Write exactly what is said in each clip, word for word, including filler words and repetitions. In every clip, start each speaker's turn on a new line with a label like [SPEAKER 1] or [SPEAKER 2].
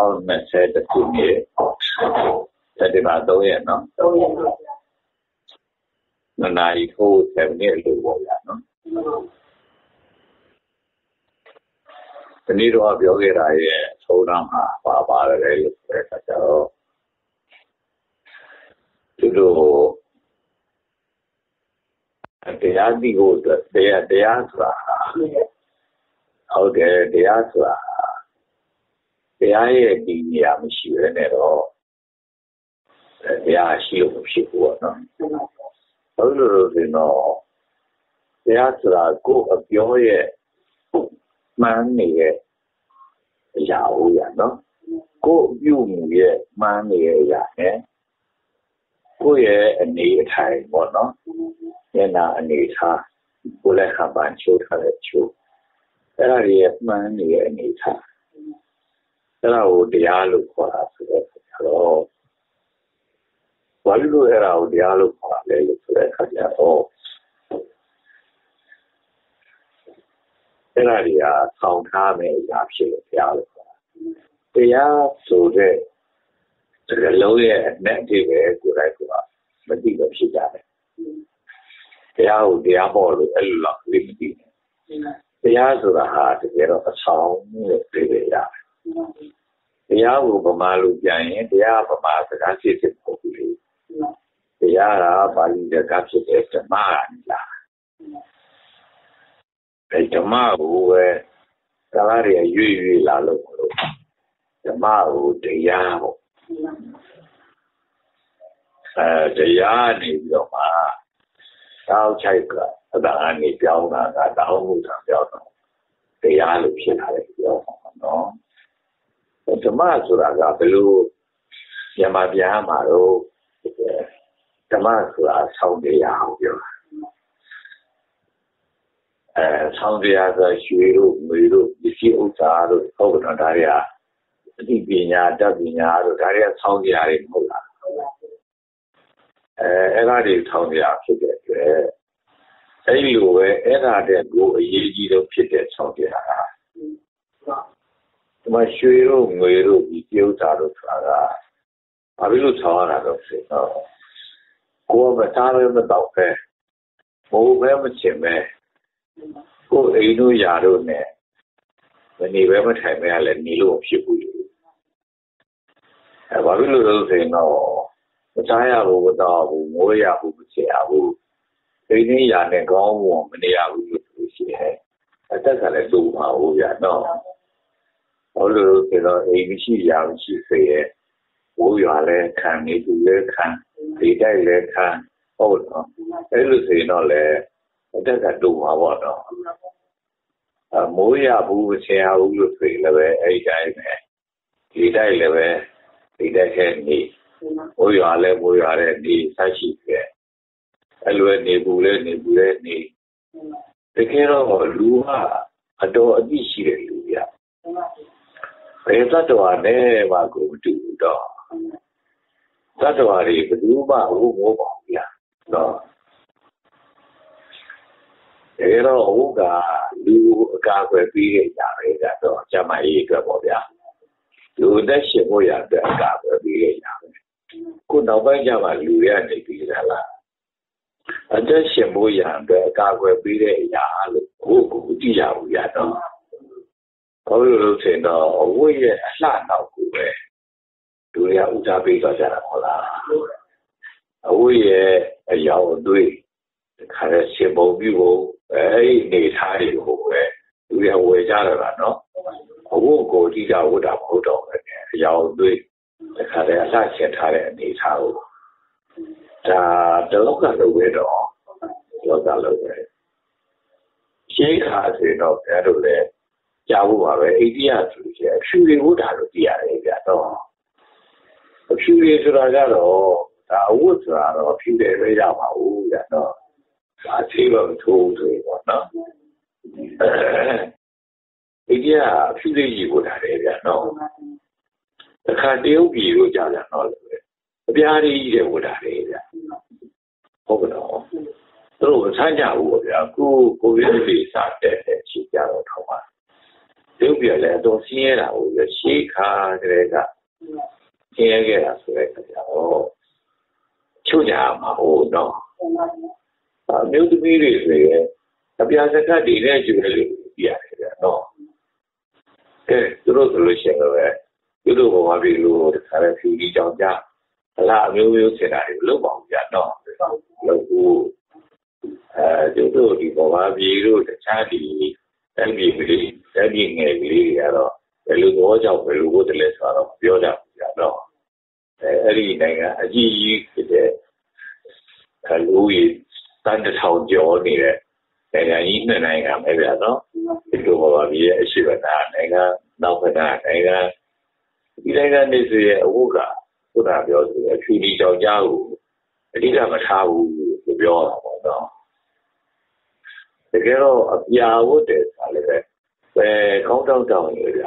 [SPEAKER 1] How much said the two years? That about the way, no? No, I told seven years ago, no? The need of your I told them about the to do they are the good, they are they are out there, they are they are a Dinia machine at all. They are shield of people, no? Although you know, they are go of your man, Yahoo, no? Go you, man, eh? Go ye a need time, or no? Yena a need her, will let her ban shoot her at you. There are yet man, ye a need her. There are the alu for us. Hello. What do you hear out the alu for us? Oh. There are the sound time, actually, the alu. They are so that the lawyer negative good idea, but the she got it. They are the apple a lot limited. They are to the heart to get a song, they are. They are Ubamalu Giant, they are from Africa City, hopefully. They are by the captain of the man. The Maru were Salaria Yui Lalo. The Maru, the Yao. The Yan is your ma. Sao Chaika, the Annie Piona, the Homus and Piona. The Yan is your no. The Masura Gabu, Yamadiamaro, the Masura Sound the Yao. Sound the other Shuiru, Muru, the Fiuta, Ogonaria. The Bina, Dabina, Daria Sound the Arimola. And I did tell me after that. Anyway, and I did go a year of Picket Sound the My Shuiru, Muru, the Fiuta, I will tell her, no. Go over time the doctor. Oh, where much him, go a new yard, when he went to have a Nilo of Shibu. I will say no. But I have over the Moya who would say, I will. They need a gone woman, they are with you. I think I do my own, no. Although, you know, A B C, young, she say, oh, you are there, can you do there, can they die there, can. Oh, no. I will say, no, I think I do my own, no. Moya who would say, I will say, a guy, he died, he died, he. Oh, you are there, oh, you are there, the Sashi. Alwe Nebule, Nebule, Ne. The care of Lua, adore a dish, Luia. That one never go to door. That one is Luma, who move, no. There are Oga, Lu, Gaga, Be, Yare, or Jamaica, Bobia. You that ship, oh, yeah, the Gaga, Be, Could not buy Jama, Luia, and the I just say, Moya, the Gaga, Be, Yah, who do you know? I will say, no, we are not now. Do you have to be a Jaramola? We are a young doing. The kind of simple view, a need high. We are way Jarana, no? I won't go to the wood up hold on a young doing. The kind of such a tire needs how. The local widow, local way. She has enough everywhere. Jawu are idea to say, surely would have the idea. No. A few years ago, I would run a few days later. No. I think I'm told to it. No. Idea, a few days you would have idea. No. The can't be you, Jana. The idea would have idea. Oh, no. So, Sanja would go, go really start that she got out. 丢别来都新了，我就西卡这个新个了，所以个哦，就家嘛，我喏，啊，没有这米的这个，他别是看地呢就个别个喏，哎，这都是现个呗，有的我比如看来手里涨价，那没有没有现在老房价喏，老股，呃，就是地方嘛，比如在产地。在比里，在比外里个咯，在路多少回路我都来说咯，表达不了咯。呃，里那个阿姨这个，呃，路易单的长脚你嘞，那个伊那那个没得咯，这个我话比是个那那个老婆那那个，伊那个那是我个，不代表是处理交家务，你那个差务就表了嘛咯。这个咯，家务的啥嘞？在广东岛有的，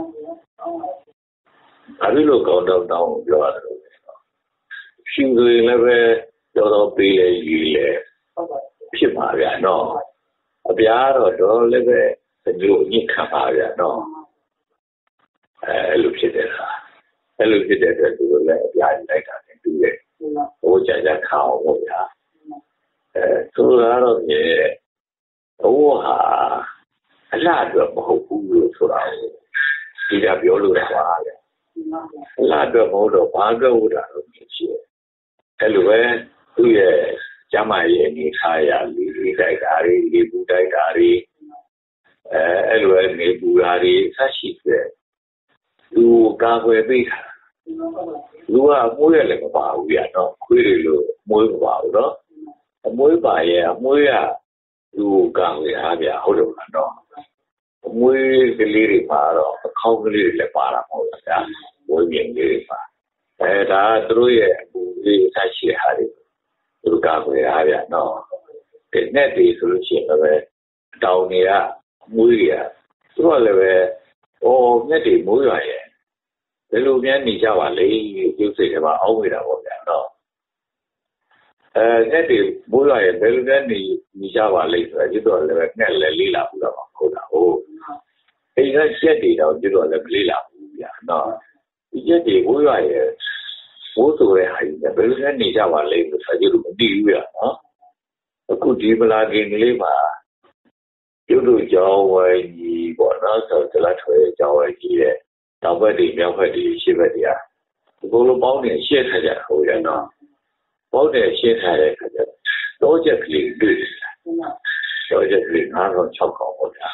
[SPEAKER 1] 还是说广东岛比较多。现在那边叫到北来雨来，偏麻烦喏。啊，别个到那边很久你看麻烦喏。哎，路偏的啦，哎，路偏的这就是来别人来看的对的。我讲讲看我呀，呃，做那个也。我哈，那个不好不出来，人家表露的话的，那个毛的八个五的都没些，哎，另外对个加买嘢你看呀，你你在家里，你不在家里，呃，哎，另外你不家里，啥事的，有家会备他，如果每个那个保护呀，喏，亏了咯，每个保护咯，每把嘢，每啊。有讲的那边好多看到，每个里的话咯，考个里的话啦，好呀，我面的话，哎，他都也不会太稀罕的，都讲过那边喏，跟那地是现那个到你啊，每啊，说那个哦，那地没有耶，在路边你家话你就是什么安慰了我们喏。呃，那地没有耶，在路边你你家话你说就说那个那来里啦不了嘛，好的哦。现在现地头就说那个里啦不呀，喏，现地没有耶，我做的还是在路边你家话你说他就是没地呀啊，估计不拉给你嘛，就是叫我你我那时候在那出来叫我你的，到外地免费的西北的啊，我了包年现在在后院呢。包的现在的这个多节领域，多节领哪种超高我的，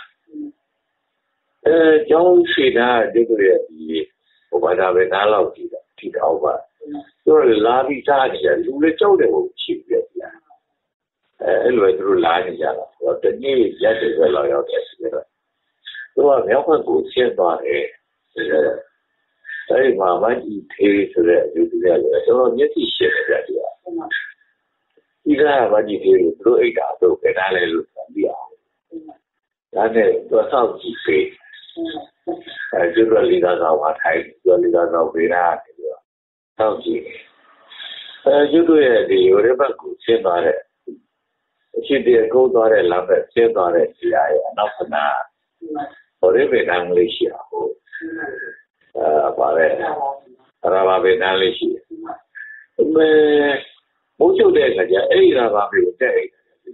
[SPEAKER 1] 呃，教学呢这个的，我把它们拿老提的提到吧，就是拉比啥的，路的教的我去不了的，呃，路都拉一下了，我等你也这个老要开始了，是吧？苗块股现在的这个。所以慢慢一推出来就是这样的，就说你自己写的这样的。一个慢慢一推，都一家都给他来路上掉，然后呢多少几岁，呃，就说离到上话台，就离到上回来这个上几，呃，就对的，有的把股现在的，现在工作的老板现在的起来呀，那不难，我这边当里小。呃，把嘞，把它把别拿来写。我们我就这个家，哎，他把别我这个，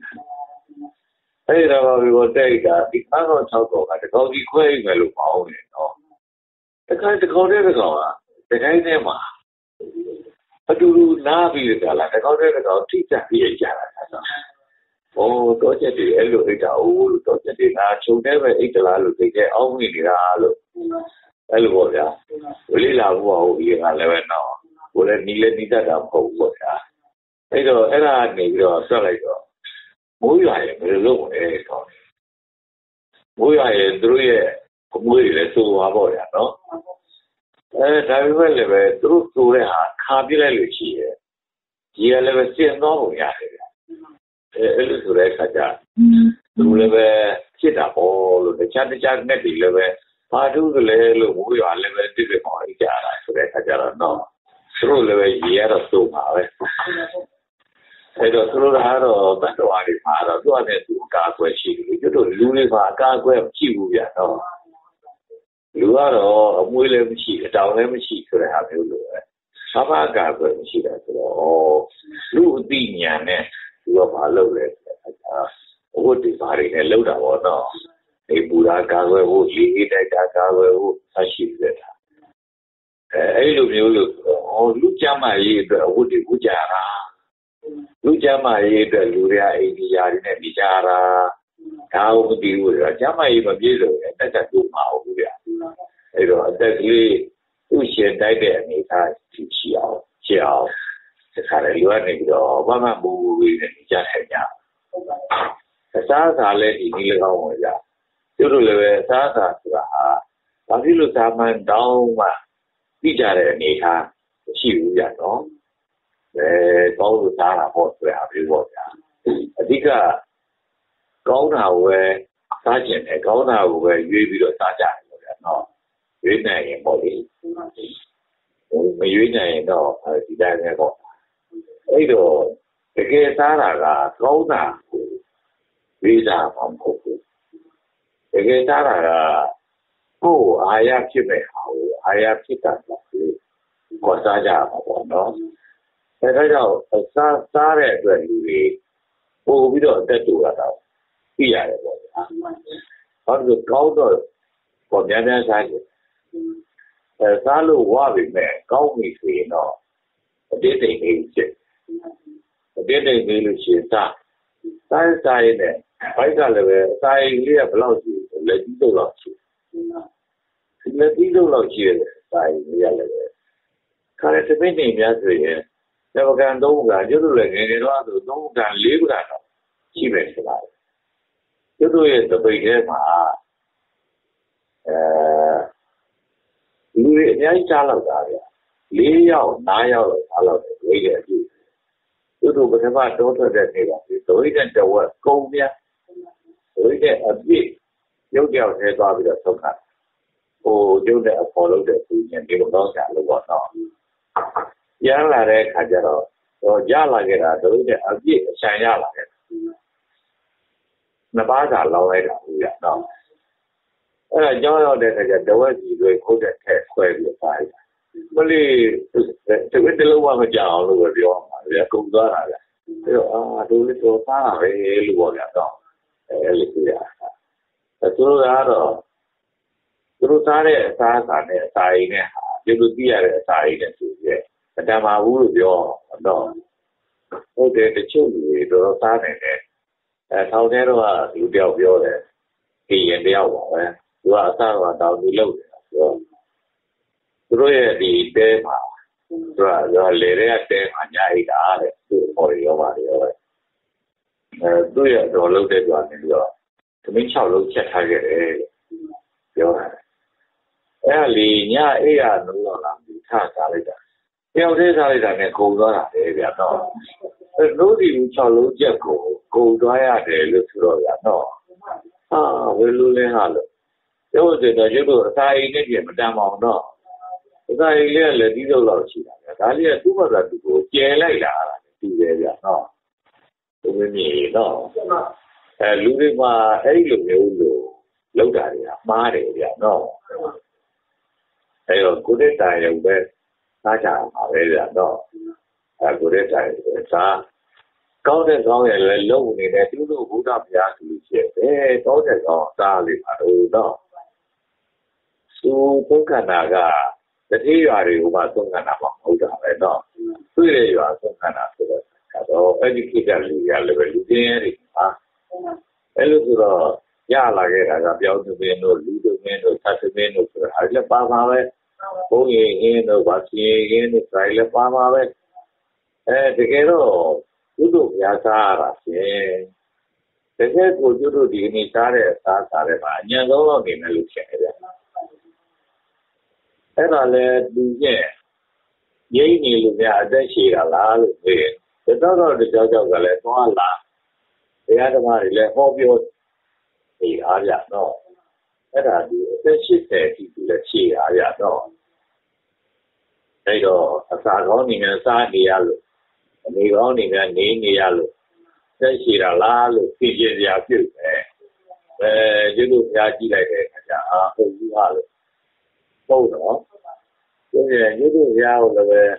[SPEAKER 1] 哎，他把别我这个，你看看操作看，这高几块应该都包的哦。这看这高这个高啊，这看这嘛，他就是哪边的了，这高这个高，最价也价了，看到。哦，多些的哎路一条，多些的那秋天呗，一条路这个澳门的那路。哎，我呀，我哩老我我也俺那边闹，我来你来你在那跑我呀，那个哎那那个说那个，我原也没有弄哎搞，我原也都也我也来做花包呀喏，哎，咱们那边都做的哈，看起来有些，也那个现装不一样的，哎，那做来看家，做那个现打包，那家的家那地那边。他就是来了，我原来边这个房一家了，就在他家了闹，之后那边也都收嘛呗。那个之后他都蛮多话的嘛，到多少年都干关系，就是路的话干关屁股边喏。 လူကတော့အမွေးလည်းမရှိအတောင်လည်းမရှိဆိုတဲ့ဟာမျိုးလိုပဲဘာမှကာကွယ်မရှိတာဆိုတော့လူအသိဉာဏ်နဲ့သူကဘာလုပ်လဲဆိုတော့အဝတ်ဒီဘာတွေနဲ့လောက်တာပေါ့နော်ဒီပူရာကာကွယ်ဖို့လေအေးတိုက်တာကာကွယ်ဖို့အရှိဖြစ်တာအဲအဲ့လိုမျိုးလို့ဟောလူကြမ်းမာရေးအတွက်အဝတ်တွေဝတ်ကြတာလူကြမ်းမာရေးအတွက်လူတွေကအိန္ဒိယတွေနဲ့နေကြတာဒါကိုမသိဘူးလေကြမ်းမာရေးမပြည့်စုံရင်တက်တက်တူမအောင်ဘူးဗျအဲ့တော့အသက်ကလေးသူ့ရှင်တိုက်တဲ့အနေအထားရှိအောင်ရှိအောင်ဒီခါလေးလူကနေပြီးတော့ဘာမှမပူဘူးနေကြတယ်ညအစားအစာလည်းဒီနည်း၎င်းဝင်ကြသူတို့လည်းပဲအစားအစာဆိုတာဟာဘာဖြစ်လို့သာမန်တောင်းမှသိကြတဲ့အနေအထားရှိဘူးကြတော့အဲကောင်းလို့စားတာပေါ့ဆိုတဲ့အဖြစ်ပေါ့ဗျာအဓိကကောင်းတာကိုပဲစားကျင်တယ်ကောင်းတာကိုပဲရွေးပြီးတော့စားကြတယ်ပေါ့ဗျာနော်ရွေးနိုင်ရင်ပေါ့လေမရွေးနိုင်ရင်တော့ဒီတိုင်းပဲပေါ့အဲ့တော့တကယ်စားတာကကောင်းတာကိုရွေးစားမှာမဟုတ်ဘူးတကယ်စားတာကကိုယ်အာရဖြစ်မဲ့ဟာကိုအာရဖြစ်တာပေါ့လေကိုစားကြမှာပေါ့နော်အဲဒါကြောင့်စားစားတဲ့အတွက်လူတွေပို့ပြီးတော့အသက်တူတာတော့သိရတယ်ပေါ့ဗျာဘာလို့ကောင်းတော့ပေါ်များများစားကြအဲစားလို့ဝပြီမဲ့ကောင်းပြီဆိုရင်တော့အတိတ်တိတ်လေးဖြစ်အတိတ်တိတ်လေးလို့ရှိရင်စားစားစားရင်လည်းဘိုက်ကလည်းပဲစားရင်လေးကဘယ်လောက်ရှိလဲလက်ကြီးတော့လောက်ရှိလက်ကြီးတော့လောက်ရှိတယ်စားရင်လေးရလည်းပဲခါရတဲ့ပိနေများဆိုရင်တပကံသုံးကကျွတ်လို့လည်းငယ်ငယ်တော့ဆိုသုံးကံလေးကံတော့ရှိမယ်ဆိုပါကျွတ်တို့ရဲ့တပိတ်ထဲမှာအဲလူတွေအများကြီးကြားလောက်တာဗျလေးယောက်၅ယောက်လောက်ကြားလောက်တယ်ဝိတဲ့အပြည့်ကျွတ်တို့ပထမတောထွက်တဲ့နေ့ကဒီဒိုရိတဲ့တဝက်ကုန်းပြဒိုရိတဲ့အပြည့်ရုပ်ကြောက်ထဲသွားပြီးတော့ထုတ်တာဟိုကျွတ်တဲ့အဖော်လုပ်တဲ့သူညဒီလိုတော့ကြာလို့ပေါ့နော်ရလာတဲ့ခါကျတော့တော့ရလာခဲ့တာတို့တဲ့အပြည့်အချမ်းရလာခဲ့နှစ်ပါးသာလောင်းလိုက်တာဘူးရတော့အဲ့ဒါကြောင်းရောက်တဲ့ခါကျတဝက်ကြီးတွေခုတ်တဲ့ထဲခွဲပြီးပါလိုက်မလေးတဝက်တလုံးမကြအောင်လို့ပြောမှာလေကုန်သွားတာဗျအဲ့တော့အာတို့လေးတော့သားတာပဲလို့ပြောကြတော့အဲ့လိုပြရတာသူတို့ကတော့သူတို့သားတဲ့အစားအစာနဲ့အစာရည်နဲ့ဟာဒီလိုသိရတဲ့အစာရည်နဲ့ဆိုရဲအတမာဘူးလို့ပြောတော့ဟုတ်တယ်တချို့လူတွေတော့စားနေတယ်အဲထောင်ထဲတော့လူတယောက်ပြောတယ်ကြည်ရင်တယောက်ပါပဲသူကအစားတော့တောင်းပြီးလုပ်တယ်ပြောသူတို့ရဲ့ဒီတဲမှာသူကရောလေတဲ့တဲမှာညာအိတာတဲ့သူ့ပေါ်ရောပါတယ်ရောပဲအဲသူ့ရဲ့တော်လုပ်တဲ့ကြွားနေပြီးတော့သမင်း၆လုံးချက်ထားခဲ့တယ်ပြောတာအဲ့လီညအေးရလို့တော့လာပြီးထားစားလိုက်တာတယောက်တည်းစားလိုက်တာနဲ့ကုန်သွားတာလေဗျာတော့အဲလို့ဒီ၆လုံးချက်ကိုကုန်သွားရတယ်လို့ဆိုတော့ဗျာတော့ဟာဝေလူလဲဟာလို့ပြောတယ်တော့ကျတော့အစာအိမ်နဲ့ပြင်မတန်ပါအောင်တော့အစာအိမ်လေးကလည်းဒီလိုလောက်ရှိတာဗျာဒါလေးကသူ့ဘာသာသူကိုကျဲလိုက်တာတူတယ်ဗျာတော့သူမမြင်တော့အဲလူတွေမှာအဲ့လိုမျိုးလို့လောက်တာတွေကမှားတယ်ဗျာတော့အဲ့တော့ကိုယ်တည်းတိုင်ရုံပဲစားကြပါပဲဗျာတော့အဲကိုယ်တည်းတိုင်စားကောင်းတဲ့ကောင်းရဲ့လည်းလုံနေတယ်သူတို့ဘုရားဘုရားဆိုရှိတယ်ကောင်းတဲ့ကောင်းစားလေးပါတော့တော့သူသုံးခန္ဓာကတတိယရွာတွေကမှသုံးခန္ဓာမဟုတ်တာပဲတော့တွေ့ရရွာသုံးခန္ဓာဆိုတော့တော့အဲ့ဒီကိစ္စလူရလည်းပဲလူချင်းတွေဟာအဲ့လိုဆိုတော့ရလာခဲ့တာကပြောင်းသမင်းတို့လူသမင်းတို့သတ်သမင်းတို့ဆိုတာအဲ့လည်းပါပါပဲဘုံရင်အင်းတို့ဗာစီရင်တို့ဆိုင်လည်းပါပါပဲအဲတကယ်တော့သူတို့ဘုရားစားရတာရှင်တကယ်ကိုသူတို့ဒီနေ့စားတဲ့အစားစားတဲ့မှာအញ្ញံဆုံးတော့နေမယ်လို့ထင်တယ်ဗျအဲ့ဒါလည်းသူရဲ့ငြိမ့်နေလို့များအသက်ရှည်တာလားလို့ပြောတယ်တော်တော်တကြောက်ကြောက်ကလည်းသွားလာတရားဓမ္မတွေလည်းဟောပြောနေအားရတော့အဲ့ဒါဒီအသက်ရှည်တဲ့အထိသူလည်းရှည်အားရတော့အဲ့တော့အစာကောင်းနေနဲ့စားနေရလို့အနေကောင်းနေနဲ့နေနေရလို့သက်ရှည်တာလားလို့သိကျင်စရာပြုတယ်အဲဒီလိုဖျားကြည့်လိုက်တဲ့အခါကျအာဟုတ်ဘူးဟာလို့ không đó cái này những cái giao là về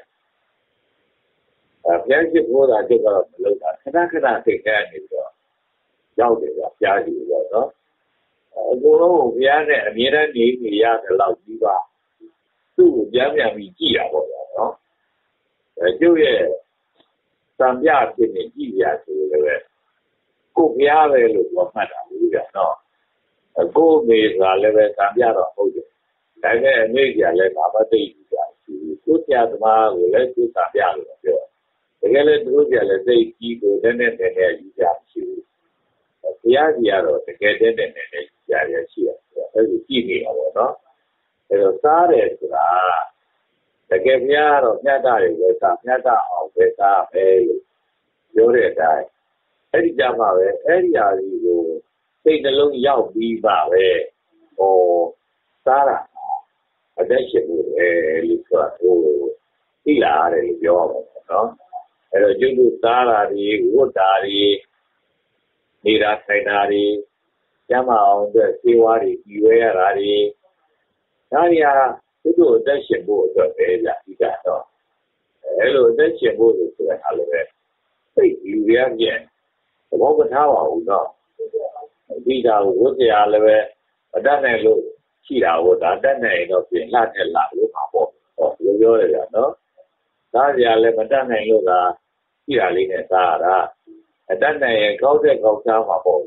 [SPEAKER 1] phía trước của ta chúng ta lâu đã cái đó cái đó thì cái này rồi giao thì là giao thì rồi đó cô nó phía này miền Nam thì người ta là lâu gì ba tu giảm giảm bị gì à vậy đó chứ cái tam gia thì mình gì à thì là cô phía về lúc mà phát triển được đó cô mình là về tam gia đó thôi cái này mấy cái là bà bà thấy thì quốc gia mà vừa lấy cái tam gia rồi cái này đối với là dây chỉ có đến đến đến gì à chứ phía gì à rồi cái đến đến đến gì à chứ cái gì chỉ nghĩ ở đó rồi sao đấy là cái phía rồi nhà ta rồi ta nhà ta ở cái ta về rồi đấy cái gì mà về cái gì à rồi cái nó luôn giao đi vào về ồ sao là ở đây sẽ lịch sử đi là đểပြောđó rồi chúng ta là đi uống trà đi đi ra thay ra đi chăm ao để tiêu hóa đi tiêu hóa ra đi cái này chúng tôi đã xem bộ rồi để là đi cả đó rồi đã xem bộ rồi thì là rồi cái tiêu hóa gì không có thao vào đó đi ra uống trà rồi ở đây này luôn chỉ là ở đây này nó biến là thế là lúc mà bộ rồi rồi là đó đó giờ là ở đây này luôn là chỉ là lý này ta ra ở đây này có thể có sao mà bộ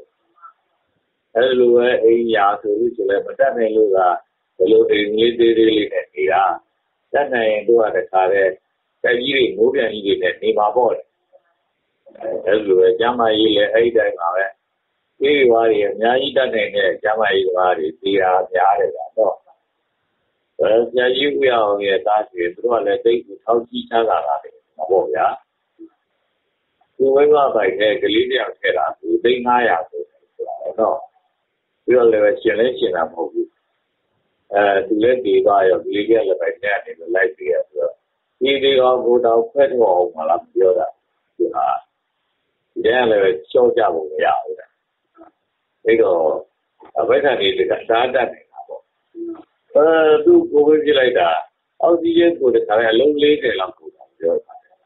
[SPEAKER 1] ở lúc ấy nhà thứ chỉ là ở đây này luôn là lúc đi đi đi đi này đi ra đây này tôi là cái này cái gì cũng biết gì này đi mà bộ ở lúc ấy chăm ai là ấy đây mà vậy cái话题nhà gì đây này này chăm ai话题đi ra nhà đấy đó ở nhà gì cũng要người ta chuyện tôi là đây cũng thâu chi trả là là mà bộ ya tôi mới nói vậy cái cái lý do thế là tôi thấy ngay à tôi đó bây giờ là chuyện này chuyện nào không biết à tôi lấy đi vào rồi lý do là vậy nè thì lấy đi rồi đi đi vào cô đâu phết vào mà làm gì đó thì à vậy là cho cha bố mẹ rồi cái đó ở bên này thì cái啥的呢呃都过回来的奥地利过的看来老累的了过的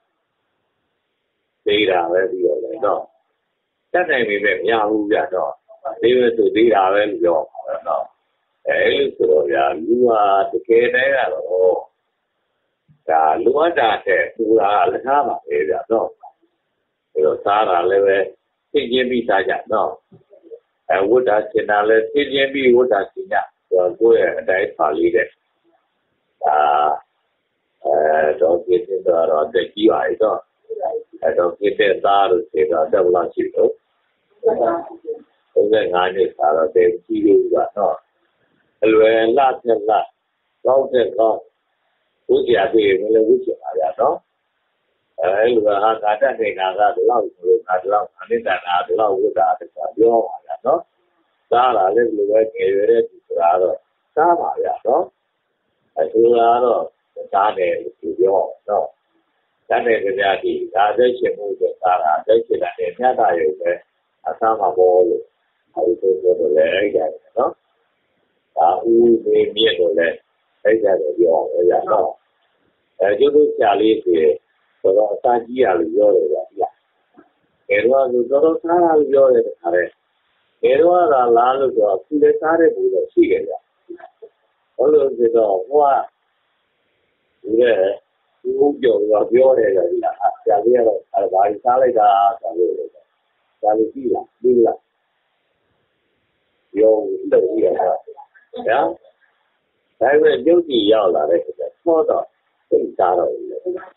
[SPEAKER 1] 对啦呗对了喏但係咪咪呀好呀喏你們做對啦呗你講喏誒所以呀如果這個呢咯啊如果大嘅做啦你睇嘛係呀喏就啥啦咧呗天天比大家喏誒我打現在咧天天比我打現在我個人喺法律嘅啊誒就見到တော့တက်ကြီးပါတော့အဲ့တော့ပြတဲ့သားတို့ခြေတော့တက်လာရှိတော့သုံး၅နှစ်သာတော့တက်ကြီးလို့ကတော့အလွယ်လသက်လကောင်းတဲ့ကောင်းဘုရားပြေမလို့ဝိချင်ပါရတော့အဲ့လိုဟာကာတနေတာကတော့လို့ငါတော့အနိတ္တနာတော့ဝိဒါတကပြောပါရတော့သားလာလည်းလိုပဲငယ်ရွယ်တဲ့သူဆိုတာတော့သားပါရတော့အဲ့ဒါကတော့သားတယ်လို့ပြောတော့တတ်တဲ့ကြတိဒါသက်ရှင်မှုဆိုသာတာသက်ရှင်တဲ့မြတ်တာရုပ်ပဲအဆမ်းမှာပေါ်လို့အဲဒီဆိုတော့လည်းအဲ့ဒါနော်ဒါဦးမေမြင့်လို့လည်းအဲ့ဒါလည်းပြောရတော့အဲကျုပ်တို့ဆရာလေးတွေဆိုတော့အစာကြီးရလို့ပြောတယ်ဗျာအဲတော့ဆိုတော့စားရလို့ပြောတယ်ခါတဲ့အဲတော့ကလာလို့ဆိုတော့သူလည်းစားတဲ့ဘူးတော့ရှိကြဗျာဘာလို့ဆိုတော့ဟိုကဒီလေဦးကျော်ကပြောတယ်ကြည်လားဆရာလေးကတော့အဲဘာကြီးစားလိုက်တာဆိုလို့လေဆရာလေးကြည့်လားကြည့်လားပြောလို့ကြည့်ရတာဗျာဒါပေမဲ့ပြုတ်ကြည့်ရောက်လာတဲ့အခါကျတော့သိစားတော့လေ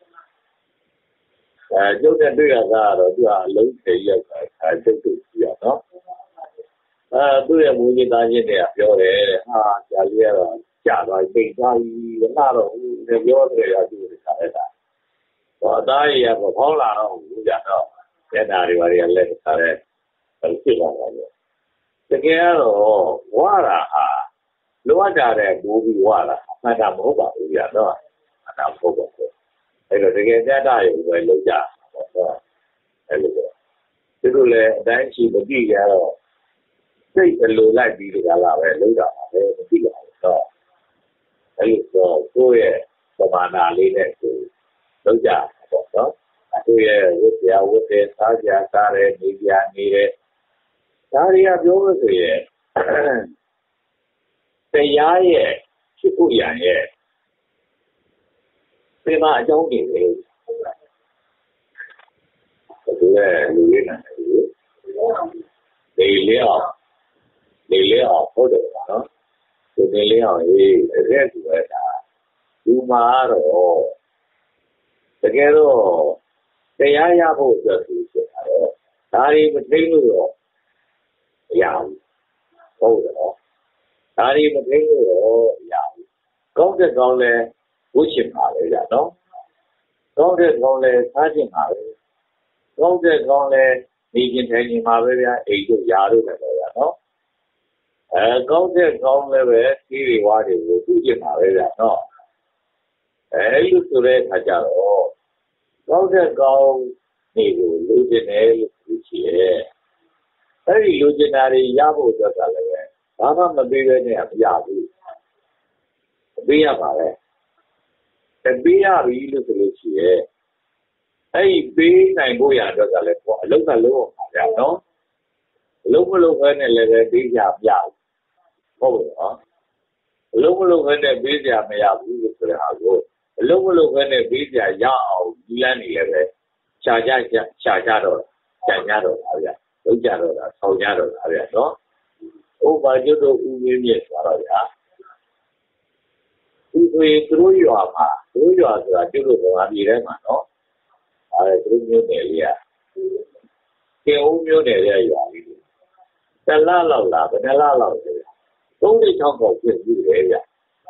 [SPEAKER 1] အဲကျုပ်တဲ့တွေ့ရတာတော့သူကအလုံးထေရောက်တာအဲကျုပ်တို့ကြည့်ရနော်အဲသူ့ရဲ့မူကြီးသားချင်းတွေကပြောတယ်ဟာဆရာလေးကတော့ကြာသွားပြီပိတ်သွားပြီငါတော့ဦးပြောတယ်ရသူတွေခါလိုက်တာဟောအသားရည်ကခေါင်းလာတော့ဘူးကြတော့ကျက်တာတွေဘာတွေကလည်းခါတဲ့ဖြစ်လာတယ်တကယ်တော့ဝါတာဟာလိုအပ်တာတဲ့ဘူပြီးဝါတာအမှန်တမဟုတ်ပါဘူးကြတော့အတာမဟုတ်ပါဘူးအဲ့တော့တကယ်ကျက်တာရုံပဲလုံးကြတော့အဲ့လိုပဲသူတို့လည်းအတိုင်းရှိမကြည့်ကြတော့စိတ်အလိုလိုက်ပြီးကြလာပဲလုံးတာပါပဲမကြည့်ပါဘူးတော့ ấy rồi tôi có mà nào lên này tôi đâu ra bỏ đó tôi với nhà với tiền sao ra ta đây đi ra đi đây ta đi à biểu rồi cái giá ấy chịu cụ giá ấy cái mà trong cái này tôi là người này đi liệu đi liệu có được đó tôi đi liệu thì rất là dù mà rồi cái đó cái giá giá bao giờ thì sẽ rồi ta đi mình thấy rồi giá bao giờ ta đi mình thấy rồi giá có cái con này bố chim hạ đấy đó có cái con này thả chim hạ đấy có cái con này đi trên thế nhưng mà bây giờ ấy就giá rồi đấy đó có cái con này về thì qua thì bố chim hạ đấy đó ấy lúc tôi đây thay ra rồi có cái con này lưu trên này lưu trên ấy lưu trên này giá bao giờ cả đấy đó mà mình bây giờ này giá gì bây giờ mà đấy cái bây giờ bị lưu trên này ấy bây này bây giờ đó cả đấy lúc nào lúc mà giá nó lúc lúc này là bây giờ giá không được lúc lúc này bây giờ mà giá ብዙ ስለሆነ lúc lúc này bây giờ giá ao đi lên này là trả giá trả giá rồi trả giá rồi à vậy đúng trả rồi là sau giá rồi à vậy đó ô bao nhiêu đồ uống nhiều rồi à uống tôi rồi mà tôi rồi là chứ đồ làm gì đấy mà nó à tôi nhiều này à cái uống nhiều này là vậy ta la la la cái la la cái đúng đi trong cổ chuyện gì đấy vậy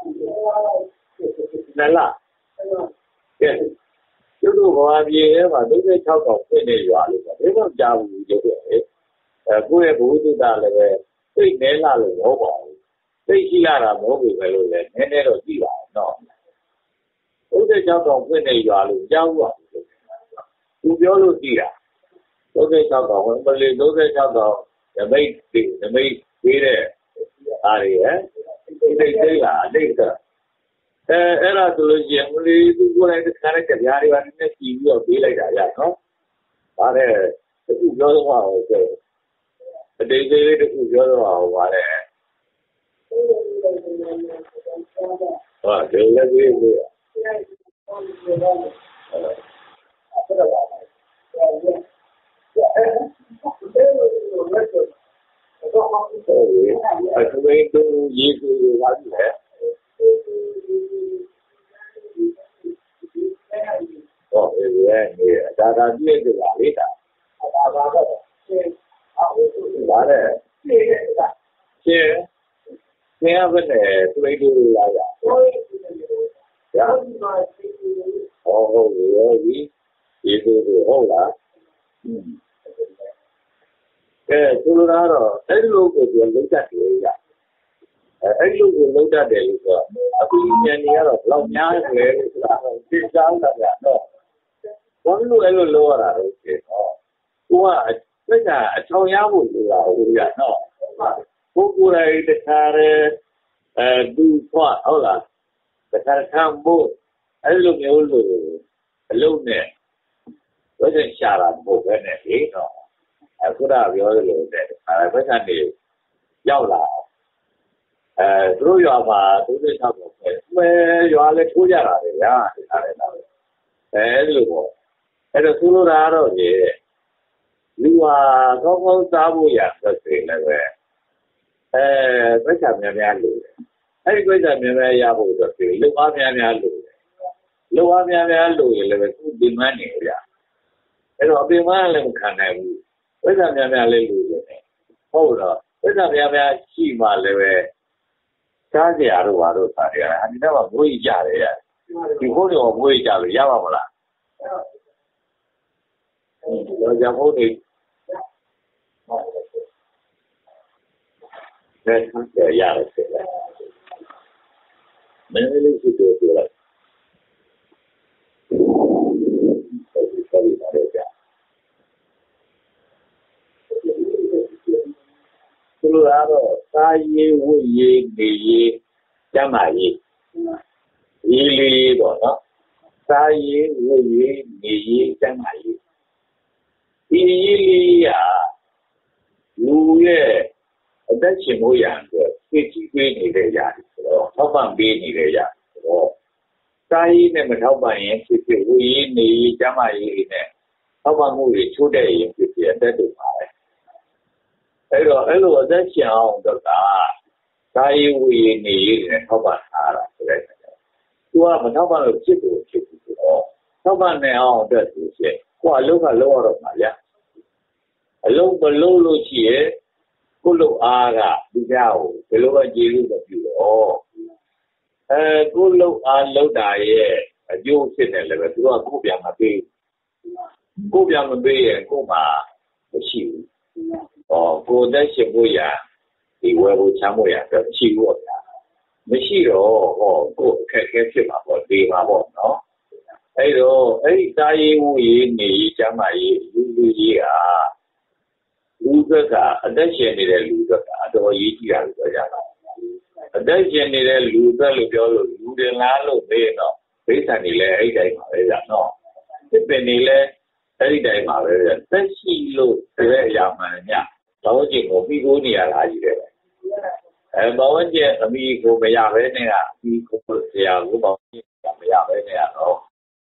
[SPEAKER 1] la la cái chứ đồ làm gì đấy mà đúng đi trong cổ chuyện này vậy thế nó giàu như vậy cô ấy bố tôi ta là về tôi nghe là rồi nó bảo tôi chỉ là là nó bị vậy rồi nghe nghe rồi gì vậy nó tôi thấy trong cổ chuyện này vậy rồi giàu quá tôiပြောluôn gì à tôi thấy trong cổ mình lên tôi thấy trong cổ là mấy là mấy cái đấy à đấy đây đây là đây cơ ê là tôi nói chuyện mình đi tôi này cái này cái nhà đi vào nên chỉ có bị lại ra nó à đấy tôi nói hoa rồi đây đây đây tôi nói hoa rồi à đây là cái gì à tôi nói tôi gì tôi nói gì oh iya iya cara dia juga kita apa apa ada sih sih apa nih tuh itu ya ya oh iya itu itu oh lah cái tôi nói rồi ấy luôn của chuyện lấy ra thì vậy ấy luôn của lấy ra để rồi tôi nghe nghe rồi lâu nhá về là cái giáo là vậy đó quán luôn ấy luôn luôn là cái đó qua cái là sau nhá một là vậy đó cô cô này để khai du khoa đó là để khai tham bộ ấy luôn nhiều luôn luôn nè với cái xà là một cái này thế đó cô đãပြောrồi đấy với cái này giao là tôi giờ mà tôi đi tham một cái mấy giờ lên thu ra rồi ya thì là đấy luôn cái đó tôi ra rồi gì nhưng mà có có sao bây giờ cái chuyện này về cái thằng nhà nhà luôn ấy cái thằng nhà nhà ya bây giờ thì lúc anh nhà nhà luôn lúc anh nhà nhà luôn là về cũng đi mà nhiều ya cái đó đi mà là một khả năng cái thằng nhà nhà lên luôn này không đó cái thằng nhà nhà chỉ mà là về cái gì à rồi à rồi sao vậy anh nói mà vui chả đấy à thì có điều vui chả rồi giá bao là rồi giá bao thì nên để giá là thế này mình lấy cái đồ gì lại cái gì mà để giá tôi là rồi ta gì vui gì gì gì chả mà gì ý lý đó nó sa yi wu yi ni yi chẳng hay ý lý à lu ye đất chỉ mỗi dạng được cái chỉ quy này để dạng đó thao bằng bi này để dạng đó sa yi này mà thao bằng những cái cái wu yi ni yi chẳng hay này thao bằng wu yi chủ đề những cái chuyện đó được phải ấy rồi ấy rồi đất chỉ ông được cả sa yi wu yi ni yi này thao bằng à là cái đấy tôi mà thao bằng được chết rồi chết rồi thao bằng này ông được thì sẽ qua lúc là lúc rồi mà nhá lúc mà lúc lúc chỉ cô lúc à ra đi đâu cái lúc là gì lúc là gì đó cô lúc à lúc đại ấy vô sinh này là cái thứ cô biết mà biết cô biết mà biết cô mà chịu ờ cô đã chịu bao giờ thì tôi cũng chịu bao giờ cái chịu rồi mới chịu rồi ờ cô cái cái chịu mà bỏ đi mà bỏ nó ấy rồi ấy tại vì người chẳng may lưu gì à lưu cái cả ở đây chuyện này là lưu cái cả đó ý chỉ là cái gì ở đây chuyện này là lưu cái lưu cho lưu lưu đến lá lưu về nó bây giờ này là ấy đây mà bây giờ nó cái bên này là ấy đây mà bây giờ tất nhiên lưu cái này mà nhá đó chỉ một cái cố này là gì đấy ờ bảo vấn đề là mi cố bây giờ cái này à mi cố bây giờ cố bảo vấn đề bây giờ cái này à nó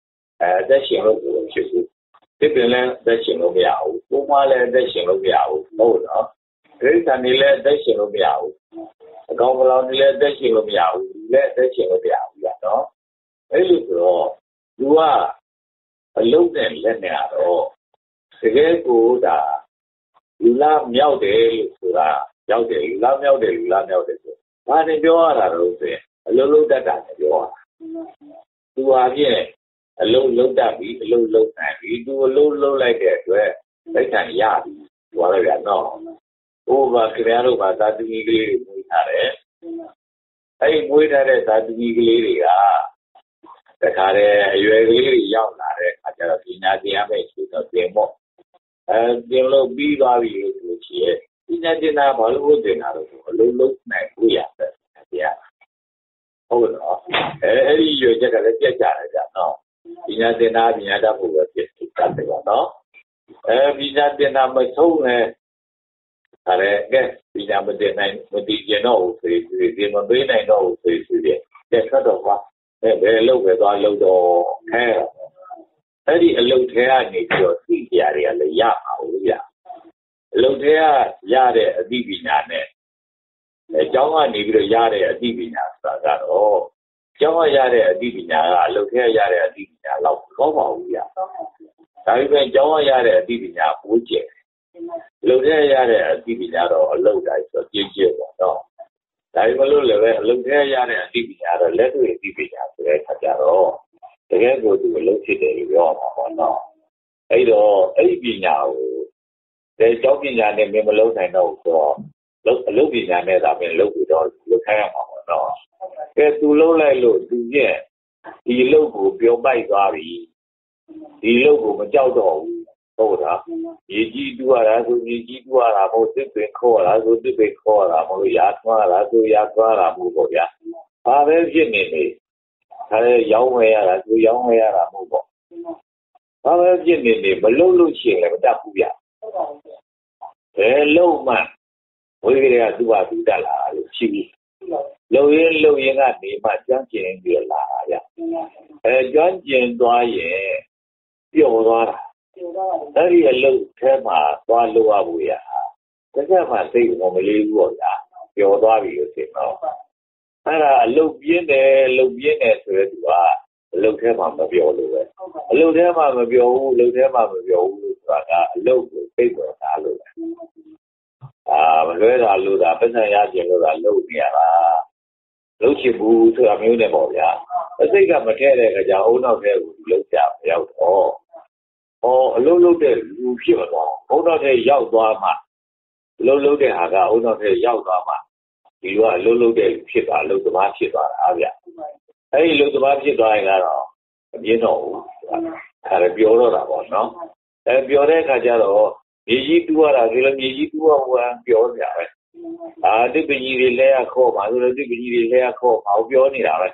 [SPEAKER 1] ờ tất nhiên lưu cũng chịu这边呢，在形容苗，我妈呢在形容苗，冇咯。这山里呢在形容苗，高不老呢在形容苗，呢在形容苗呀，喏。哎，有时候，如果老人来呢，哦，这个古的，有那苗的，是吧？苗的，有那苗的，有那苗的，那你苗啊，都是老老的大的苗啊，如果呢？အလုံးလုံးတတ်ပြီးအလုံးလုံးနိုင်ပြီးသူအလုံးလုံးလိုက်တဲ့အတွက်လက်ခံရပြီသွားရပြန်တော့ဟိုမှာခင်ဗျားတို့ကသာသမီကလေးတွေမွေးထားတယ်အဲ့ဒီမွေးထားတဲ့သာသမီကလေးတွေကတခါတည်းအရွယ်ကလေးတွေရောက်လာတဲ့အခါကျတော့ပညာသင်ရမယ့်ရှိတော့သင်ပေါ့အဲသင်လို့ပြီးသွားပြီလို့ဆိုချင်ပညာသင်တာဘာလို့သင်တာလို့အလုံးလုံးနိုင်ကိုရတယ်တရားဟုတ်တော့အဲအဲ့ဒီရွယ်ချက်ကလည်းပြတ်ကြတယ်ကြာနော်ပညာသင်တာပညာတတ်ဖို့ပဲဖြစ်တယ်ပါနော်အဲပညာသင်တာမဆုံးနဲ့အဲကဲပညာမသင်နိုင်မသိကျင်တော့ဘူးဆိုပြီးဒီမပေးနိုင်တော့ဘူးဆိုပြီးတဲ့ဆက်တော့ပါအဲဘယ်လောက်ပဲသွားလို့တော့ခဲအဲ့ဒီအလုပ်ထဲကနေပြီးတော့သိကြရတယ်လည်းရပါဘူးဗျအလုပ်ထဲကရတဲ့အသိပညာနဲ့အဲကျောင်းကနေပြီးတော့ရတဲ့အသိပညာဆိုတာကတော့ကျောင်းရတဲ့အသိပညာကအလုပ်ထဲရတဲ့အသိပညာလောက်ကောင်းပါဘူးဗျာဒါပေမဲ့ကျောင်းရတဲ့အသိပညာပိုးကျယ်အလုပ်ထဲရတဲ့အသိပညာတော့အလုပ်တိုင်းဆိုပြည့်ကျယ်ပါတော့ဒါပေမဲ့လို့လည်းပဲအလုပ်ထဲရတဲ့အသိပညာတော့လက်တွေ့အသိပညာဆိုတဲ့အခါကျတော့တကယ်ကိုသူအလုပ်ဖြစ်တယ်လို့ပြောမှာပေါ့နော်အဲ့တော့အဲ့ဒီပညာကိုဒီကျောင်းပညာနဲ့မင်းမလုပ်နိုင်တော့ဆိုတော့အလုပ်ပညာနဲ့သာမင်းလုပ်ပြီးတော့လုပ်ခိုင်းရမှာပေါ့နော်ကဲသူလုံးလိုက်လို့သူရဲ့ဒီလုတ်ကိုပြောပိုက်သွားပြီဒီလုတ်ကိုမကြောက်တော့ဘူးဟုတ်လားရေကြီးတူရတာဆိုရေကြီးတူရတာမဟုတ်တစ်ပင်ခေါ်ရတာဆိုတစ်ပင်ခေါ်ရတာမဟုတ်ရာထွားရတာဆိုရာထွားရတာမဟုတ်ပေါ့ဗျာဘာပဲဖြစ်နေနေဒါလည်းရောင်းဝယ်ရတာဆိုရောင်းဝယ်ရတာမဟုတ်ပေါ့ဘာပဲဖြစ်နေနေမလုံးလို့ရှိရင်လည်းမတတ်ဘူးဗျဘယ်လုံးမှဝိကရေကသူ့ဟာသူတက်လာလို့ရှိပြီလုံရင်လုံရင်ကနေမှကျွမ်းကျင်ပြီးလာတာဗျအဲကျွမ်းကျင်သွားရင်ပျော်သွားတာအဲ့ဒီအလုပ်ထဲမှာသွားလို့ရဘူးရတကယ်မှစိတ်မလေးဘူးပေါ့ဗျာပျော်သွားပြီလို့ဆိုတော့အဲ့ဒါအလုပ်ပြင်းတယ်လုပ်ပြင်းတယ်ဆိုတဲ့သူကအလုပ်ထဲမှာမပျော်လို့ပဲအလုပ်ထဲမှာမပျော်ဘူးအလုပ်ထဲမှာမပျော်ဘူးလို့ဆိုတာကအလုပ်ကိုစိတ်ပေါ်တာလို့အာမလွဲတာလို့တာပတ်စံရခြင်းလို့တာလုပ်နေရတာလုပ်ချင်ဘူးဆိုတာမျိုးနဲ့ပေါ့ဗျာအစိတ်ကမထဲတဲ့ခါကျအုံနောက်ထဲကိုလုပ်ကြမရောက်တော့ဟောအလုပ်လုပ်တဲ့လူဖြစ်မသွားအုံနောက်ထဲရောက်သွားမှအလုပ်လုပ်တဲ့ဟာကအုံနောက်ထဲရောက်သွားမှဒီလိုကအလုပ်လုပ်တဲ့လူဖြစ်သွားအလုပ်သမားဖြစ်သွားတာဗျအဲ့ဒီအလုပ်သမားဖြစ်သွားရင်ကတော့မပြင်းတော့ဘူးအဲ့ဒါပြောတော့တာပေါ့နော်အဲပြောတဲ့အခါကျတော့မြေကြီးတူရတာဒီလိုမြေကြီးတူရဟိုပြောကြပဲအာဒီပကြီးတွေလဲခေါ်ပါဆိုတော့ဒီပကြီးတွေလဲခေါ်ပါပြောနေတာပဲ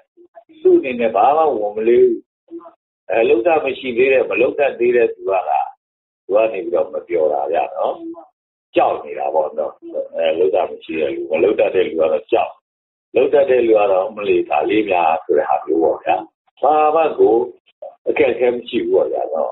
[SPEAKER 1] su ni ne ba ma won ma le eh luk ta ma shi de ma luk ta de de tu ka la tu ka ni bi do ma pyo da ya no chao ni da bo no eh luk ta ma shi de lu ma luk ta de lu ka do chao luk ta de lu ka do ma le da le mya so de ha pyo bo ya ba ba ko akek akek ma chi bu bo ya no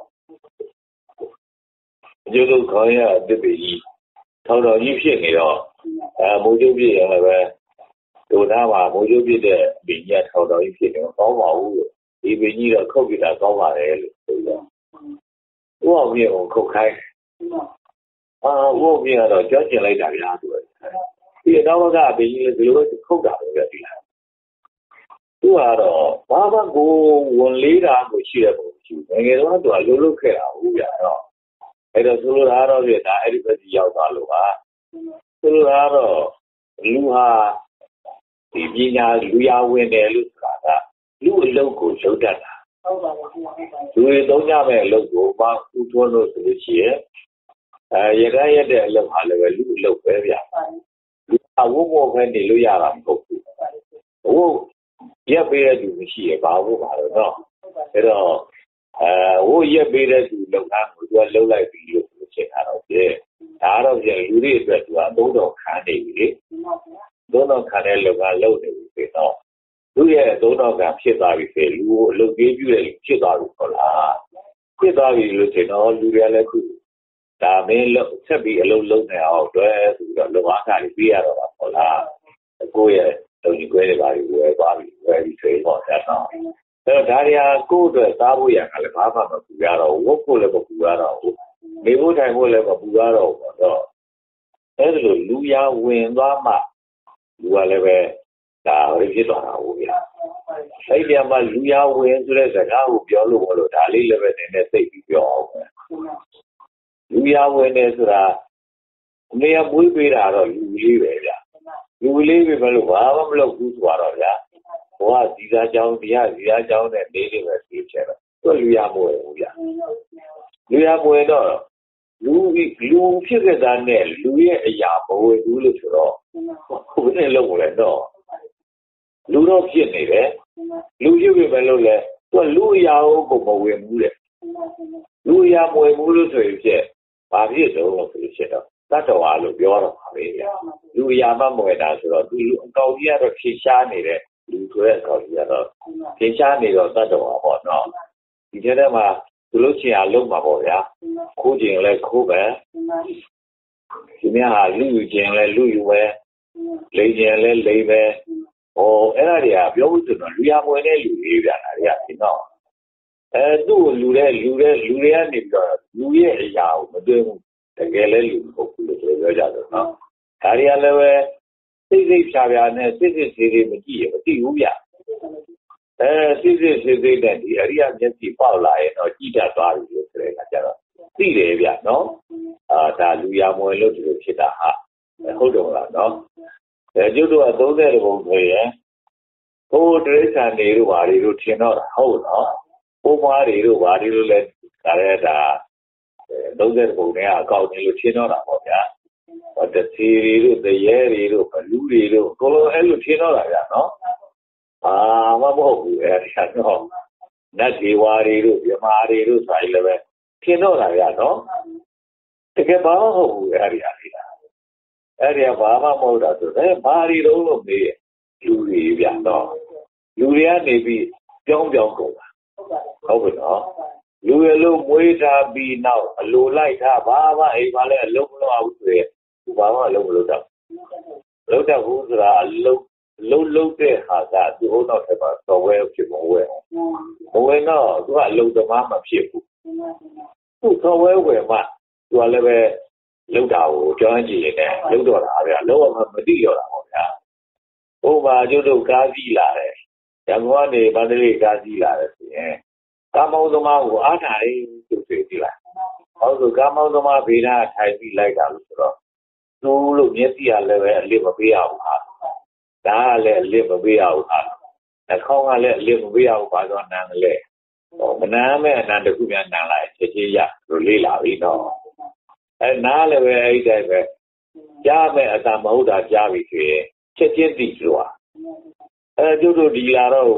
[SPEAKER 1] ကျိုးတို့ခေါင်းရအတ္တိကြီးထောင်တော်ကြီးဖြစ်နေတော့အဲမိုးကျုပ်ပြည့်ရလည်းပဲဒုနာမှာမိုးကျုပ်ပြည့်တဲ့ပင်ကြီးထောင်တော်ကြီးဖြစ်နေတော့ကောင်းပါဘူးလို့ဒီပင်ကြီးတော့ခုတ်ပြတာကောင်းပါတယ်လို့ဆိုတော့ဥအောင်ပြည့်ကိုခုတ်ခိုင်းအာဥအောင်ပြည့်ကတော့ကြောက်ကျင်လိုက်တာဗျာသူဒီတော့ကပင်ကြီးလည်းဒီလိုခုတ်တာပဲကြည့်လိုက်သူကတော့ဘာမှကိုဝန်လေးတာကိုရှိတဲ့ပုံရှိတယ်ငယ်တော့သူကလှုပ်လှုပ်ခဲ့တာဟုတ်ဗျာတော့အဲ့တော့ဆိုလိုတာတော့ပြဒါအဲ့ဒီဘက်ကြီးရောက်သွားလို့ပါဆိုလိုတာတော့လူဟာဒီပညာလူရဝင်တယ်လို့ဆိုတာကလူအလုပ်ကိုလုပ်တတ်တာဟုတ်ပါဘူးလူတွေသုံးကြမဲ့အလုပ်ကိုဘာဥထွန်းလို့ဆိုလို့ရှိရင်အဲရကရတဲ့အလုပ်ဟာလည်းပဲလူအလုပ်ပဲဗျာလူအဝတ်ဘောပဲနေလို့ရတာမဟုတ်ဘူးဟိုရက်ပေးတဲ့သူမရှိရဘာလို့ပါလို့တော့အဲ့တော့အဲဟိုရက်ပေးတဲ့သူလုပ်တာကိုသူကလှုပ်လိုက်ပြီးလို့ဆိုချင်တာတော့ပြဒါတော့ပြလူတွေအတွက်သူကသုံးတော်ခံနေပြီလေသုံးတော်ခံတဲ့လုပ်ကလုပ်နေပြီဆိုတော့သူရဲ့သုံးတော်ခံဖြစ်သွားပြီဆိုလူကိုအလုပ်ပေးပြတဲ့လူဖြစ်သွားပြီဟုတ်လားဖြစ်သွားပြီလို့ဆိုတော့လူတွေလည်းခုဒါမင်းလုပ်ဆက်ပြီးအလုပ်လုပ်နေအောင်တွဲဆိုတော့လုပ်အားခတွေပေးရတော့တာဟုတ်လားကိုယ့်ရဲ့လုံကြီးခွဲတွေပါပြီးဝယ်သွားပြီဝယ်ပြီးဆိုတော့ဆက်တော့အဲ့တော့ဒါရီယာကိုယ့်အတွက်စားဖို့ရကလည်းဘာမှမပူရတော့ဝတ်ဖို့လည်းမပူရတော့ဘူးနေဖို့ထိုင်ဖို့လည်းမပူရတော့ဘူးတော့အဲ့ဒါလိုလူရဝင်သွားမှလူကလည်းပဲဒါရဖြစ်သွားတာဟုတ်ဗျာအဲ့ဒီမှာလူရဝင်ဆိုတဲ့စကားကိုပြောလို့မလို့ဒါလေးလည်းပဲနည်းနည်းသိပြီးပြောအောင်ပဲလူရဝင်နေဆိုတာနေရာမွေးပေးတာတော့လူလေးပဲဗျာလူလေးပဲမလို့ဘာမှမလုပ်ဘူးဆိုတော့ဗျာဘဝဒီသားကြောင်းတရားဒီသားကြောင်းနဲ့နေနေပဲသိချင်တော့သူလူရမွေးဘူးဗျာလူရမွေးတော့လူလူဖြစ်တဲ့သားနဲ့လူရဲ့အရာမဝင်ဘူးလို့ဆိုတော့ဘယ်နဲ့လုံးလဲတော့လူတော့ဖြစ်နေတယ်လူဖြစ်ပြီပဲလို့လဲသူလူအရာကိုမဝင်ဘူးတဲ့လူအရာမဝင်ဘူးလို့ဆိုရင်ဖြစ်ဘာဖြစ်တော့လို့ဆိုဖြစ်တော့တတ်တော်အားလို့ပြောတော့ပါပဲလူအရာမှမဝင်တာဆိုတော့သူလူအကောင်ကြီးကတော့ဖြေရှားနေတဲ့လူဆိုတဲ့အကောင်ကြီးကတော့ဖြေရှားနေတော့တတ်တော်ပါပေါ့နော်ဒီထဲမှာသူလို့ချင်အောင်လုပ်မှာပေါ့ဗျာခိုးကျင်လဲခိုးပဲဒီများဟာလူယူကျင်လဲလူယူပဲလိန်ကျင်လဲလိန်ပဲဟောအဲ့ဒါတွေကပြောလို့ဆိုတော့လူရမဝင်တဲ့လူတွေဗျာဒါတွေကဒီတော့အဲသူ့ကိုလူတဲ့လူတဲ့လူတွေကနေပြီးတော့လူရဲ့အရာကိုမတွေ့ဘူးတကယ်လဲလူမဟုတ်ဘူးလို့ပြောကြတယ်နော်ဒါတွေကလည်းပဲစိတ်စိတ်ဖြာဖြာနဲ့စိတ်စိတ်သေးသေးမကြည့်ရမသိဘူးဗျအဲစိတ်စိတ်သေးသေးနဲ့ဒီအရိယာမျက်စိပေါက်လာရင်တော့ကြည့်တတ်သွားပြီလို့ဆိုတဲ့အခါကျတော့သိတယ်ဗျနော်အာဒါလူရမဝင်လို့ဒီလိုဖြစ်တာဟာဟုတ်တယ်မလားနော်အဲကျုပ်တို့ကသုံးတဲ့ဘုံဆိုရင်ဟိုတိရစ္ဆာန်တွေတို့ဘာတွေတို့ထင်တော့တာဟုတ်နော်ဘုံမတွေတို့ဘာတွေတို့လဲဒါလည်းဒါသုံးတဲ့ဘုံတွေကအကောက်နေလို့ထင်တော့တာပေါ့ဗျာဟောတစီတွေတို့တရဲတွေတို့ဘလူတွေတို့ကိုလိုအဲ့လိုထင်တော့တာဗျာနော်အာမမဟုတ်ဘူးအဲ့ဒါတော့နတ်ဒေဝတွေတို့မြမာတွေတို့ဆိုရင်လည်းပဲထင်တော့တာဗျာနော်တကယ်ဘာမှမဟုတ်ဘူးအဲ့ဒီအရာအဲ့ဒီဘာမှမဟုတ်တာဆိုတော့ဘာတွေတော့လို့မေးလူတွေဗျာတော့လူတွေကနေပြီးကြောင်းကြောင်းကုန်တာဟုတ်ပြီနော်လူရလို့မွေးထားပြီးနောက်အလိုလိုက်ထားဘာမှအိမ်မှာလည်းအလုံးမလုပ်အောင်ဆိုရင်ဘာမှအလုံးမလုပ်တော့လုပ်တော့ဘူးဆိုတာအလုံးလုံးလုံးတဲ့ဟာကသူ့ဟုတ်တော့ဆက်ပါတော်ဝဲဖြစ်မဝဲမဝဲတော့သူကအလုံးသမားမဖြစ်ဘူးသူ့တော်ဝဲဝယ်မှသူကလည်းပဲလောက်တာကိုကြောင်းကြည့်နေတယ်လောက်တော့တာဗျာလောက်မှမသိရတာပေါ့ဗျာဟိုမှာကျုပ်တို့ကားကြီးလာတယ်ရန်ကုန်ကနေမန္တလေးကားကြီးလာတယ်ဆိုရင်ကားမောင်းသမားကိုအားထားရင်သူသိကြည့်လိုက်ဟုတ်ဆိုကားမောင်းသမားဘေးနားထိုင်ပြီးလိုက်တာလို့ဆိုတော့သူ့လို့မျက်စိကလည်းပဲအလစ်မပေးရဘူးဟာဒါကလည်းအလစ်မပေးရဘူးဟာနှာခေါင်းကလည်းအလစ်မပေးရဘူးဘာလို့နန်းလဲဟောမနန်းမဲ့အနန္တခုများနန်းလိုက်ချက်ချင်းရလို့လေးလာပြီတော့အဲနားလည်းပဲအဲ့တိုင်းပဲကြားမဲ့အတမဟုတ်တာကြားပြီဆိုရင်ချက်ချင်းသိလို့อ่ะအဲကျုပ်တို့ဒီလာတော့ပဲ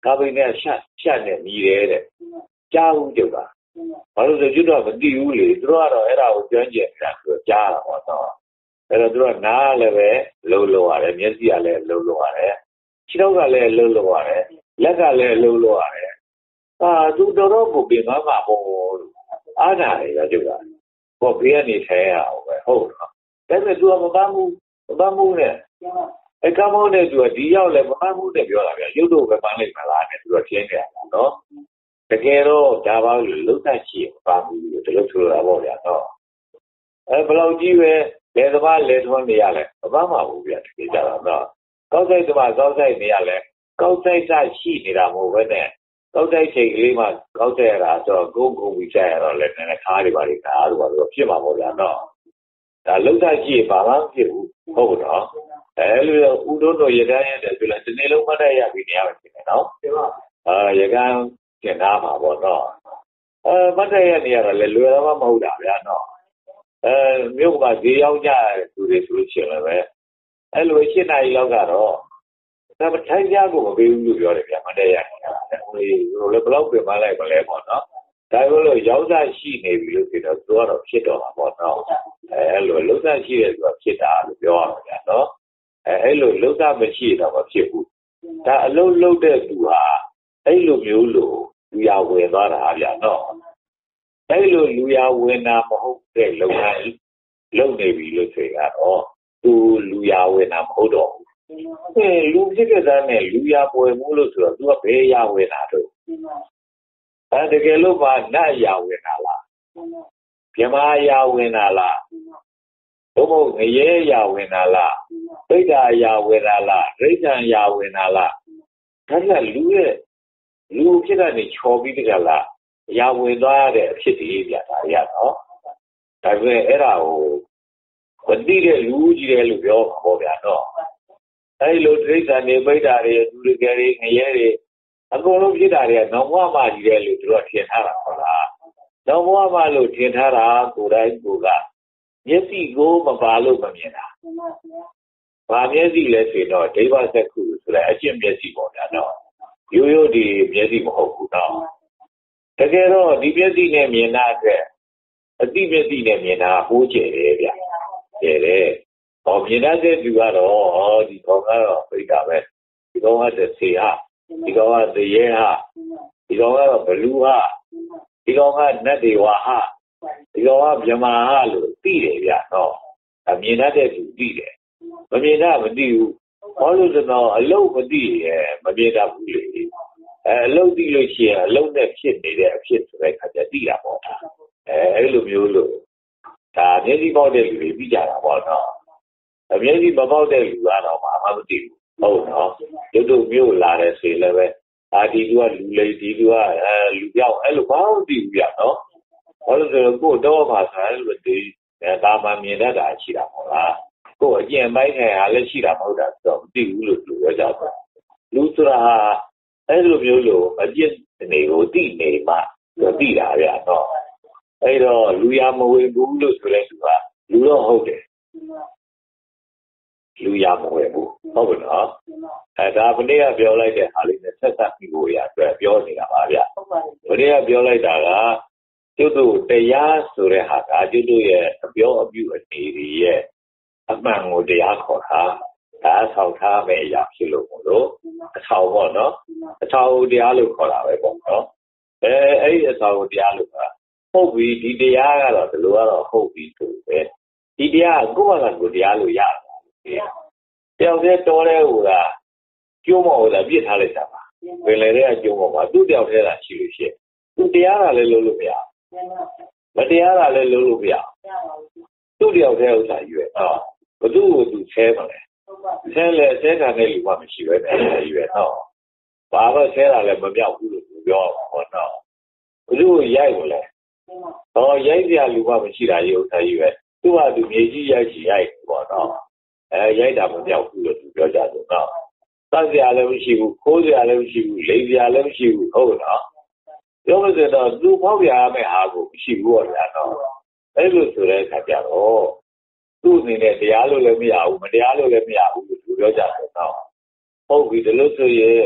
[SPEAKER 1] 他们那下下年米来的，家务就吧，完了就知道问题屋里，知道了，那我讲解然后家了我操，那知道拿来呗，搂搂啊嘞，面子啊嘞，搂搂啊嘞，其他个嘞搂搂啊嘞，那个嘞搂搂啊嘞，啊，都到到不平妈妈不，啊那个就个，我别你猜啊，我好了，但是做不办不不办不呢。哎，干嘛呢？做第二嘞，不干不得表了呗，有多个班里面拉呢，做天天喏。这个咯，家把楼上去，办不这个出来不了喏。哎，不老几位来他妈来他妈你呀嘞，办嘛不变这个家了喏。高在他妈高在你呀嘞，高在在起你啦没问题。高在这个里嘛，高在啦说公共比赛了嘞，那卡里巴里卡，我说屁嘛不了喏。啊，楼上去办嘛屁股好不喏。哎，那乌托邦也这样的，对了，这内陆嘛的也比那样子的，喏，对吧？啊，也讲检查嘛，我喏，呃，嘛这样的呀，来路上嘛冇大呀，喏，呃，没有把这要价做的做起来呗，哎，路现在一老干咯，那么参加过没有路标的呀，嘛这样的，我我来不老贵嘛来不来嘛喏，但是了要价细那比如给他做了批到嘛，我喏，哎，路路上细的做批大路标了呀，喏。哎，路路上没去那么屁股，但路路的路啊，哎路没有路，路要问到哪里喏？哎路路要问那么好的路啊，路那边路这个哦，都路要问那么好多。哎，路这个咱呢，路要问木路说，都别要问哪头？啊，这个路嘛，那要问哪啦？别嘛要问哪啦？我们也要问哪啦？北大要问哪啦？北山要问哪啦？他那路的路现在你瞧比这个啦，要问哪的ဖြစ်တယ်ဗျာဒါရနော်ဒါပေမဲ့အဲ့ဒါကိုမသိတဲ့လူကြီးတယ်လို့ပြောမှာပေါ့ဗျာနော်အဲ့လိုဒိဋ္ဌာန်တွေပိဋ္ဌာတွေသူတွေကြတွေငရဲတွေအကုန်လုံးဖြစ်တာတွေကနောင်ဘဝမှာကြီးတယ်လို့သူတို့ထင်ထားတာဟုတ်လားနောင်ဘဝမှာလို့ထင်ထားတာကိုယ်တိုင်ကိုယ်ကမျက်စိကိုမပါလို့မမြင်တာ။ဘာမျက်စိလဲဆိုတော့ဒိဗ္ဗစက္ခုဆိုတဲ့အကျင့်မျက်စိပေါ့ဗျာနော်။ရိုးရိုးဒီမျက်စိမဟုတ်ဘူးနော်။တကယ်တော့ဒီမျက်စိနဲ့မြင်တာအတွက်အတိမျက်စိနဲ့မြင်တာဟိုးကျယ်တယ်ဗျ။ကျယ်တယ်။ဟောမြင်တတ်တဲ့သူကတော့ဟောဒီကောင်ကတော့ပြိတာပဲ။ဒီကောင်ကသေဟာဒီကောင်ကသေရဲဟာဒီကောင်ကတော့ဘလူဟာဒီကောင်ကနတ်တွေဝါဟာဒီကောင်ကမြမာဟာလို့သိတယ်ဗျနော်အမြင်တတ်တဲ့သူသိတယ်မမြင်တတ်မသိဘူးဘာလို့ဆိုတော့အလုံးမသိရဲ့မမြင်တတ်ဘူးလေအဲအလုံးသိလို့ရှိရင်အလုံးနဲ့ဖြစ်နေတဲ့အဖြစ်ဆိုတဲ့ခါကျသိတာပေါ့အဲအဲ့လိုမျိုးလို့ဒါမျက်စိပေါက်တဲ့လူတွေသိကြတာပေါ့နော်အမျက်စိမပေါက်တဲ့လူကတော့ဘာမှမသိဘူးဟုတ်နော်တို့တို့မျိုးလာတယ်ဆိုရင်လည်းပဲအာဒီလူကလူလေးဒီလူကအဲလူပြောင်းအဲ့လိုဘာမှမသိဘူးဗျနော်ဘာလို့ဆိုတော့ကိုယ်တော့မှာဆိုရင်လို့ဒီဒါမှမြင်တတ်တာရှိတာပေါ့လားကိုယ်အကျင့်ပိုင်းခံရလည်းရှိတာမဟုတ်တာဆိုတော့မသိဘူးလို့ပြောကြတယ်လူဆိုတာအဲ့လိုမျိုးလို့အကျင့်တွေကိုသိနေမှသိတာဗျနော်အဲ့တော့လူရမဝင်ဘူးလို့ဆိုတဲ့သူကလူတော့ဟုတ်တယ်လူရမဝင်ဘူးဟုတ်ပြီနော်အဲဒါဘယ်နည်းပြောလိုက်တဲ့ဟာလေးနဲ့ဆက်ဆက်ပြီးဖို့ရအတွက်ပြောနေတာပါဗျဘယ်နည်းပြောလိုက်တာကကျုပ်တို့တရားဆိုတဲ့ဟာကကျုပ်တို့ရဲ့အပြောအပြုအနေတွေရဲ့အမှန်ကိုတရားခေါ်တာဒါဆောက်ထားမဲ့အရာဖြစ်လို့မို့လို့အဆောက်ပေါ့နော်အဆောက်တရားလို့ခေါ်တာပဲပေါ့နော်အဲအဲ့ဒီအဆောက်တရားလို့ကဟုတ်ပြီဒီတရားကတော့ဒီလိုကတော့ဟုတ်ပြီဆိုပဲဒီတရားကိုယ့်ဘာသာကိုတရားလို့ရတယ်တယောက်တည်းတော်တဲ့ဟိုကကျိုးမော်ဟိုကပြစ်ထားလိုက်တာပါဝင်လေတဲ့ကျိုးမော်မှာသူ့တယောက်တည်းသာရှိလို့ရှိရင်သူတရားတာလည်းလုပ်လို့မရမတရားတာလည်းလုပ်လို့မရသူ့တယောက်တည်းဥစ္စာရွယ်နော်ဘသူ့ကိုသူဆဲမလဲဆဲလဲဆဲခံတဲ့လူကမရှိပဲနဲ့ရွယ်နော်ဘာမှဆဲတာလည်းမမြောက်ဘူးလို့သူပြောတာပေါ့နော်ဘသူ့ကိုရိုက်မလဲဟောရိုက်စရာလူကမရှိတာရုပ်သားရွယ်သူ့ဟာသူမြေကြီးရိုက်ချီရိုက်ပေါ့နော်အဲရိုက်တာမမြောက်ဘူးလို့သူပြောကြတယ်နော်သတ်စရာလည်းမရှိဘူးခိုးစရာလည်းမရှိဘူးလိမ်စရာလည်းမရှိဘူးဟုတ်နော်ပြောမစတော့သူဖောက်ပြရမယ့်ဟာကိုမရှိဘူးပေါ့ဗျာနော်အဲ့လိုဆိုတဲ့အခါကျတော့သူ့အနေနဲ့တရားလို့လည်းမရဘူးမတရားလို့လည်းမရဘူးလို့သူပြောကြတယ်နော်ဟုတ်ပြီဒီလိုဆိုရင်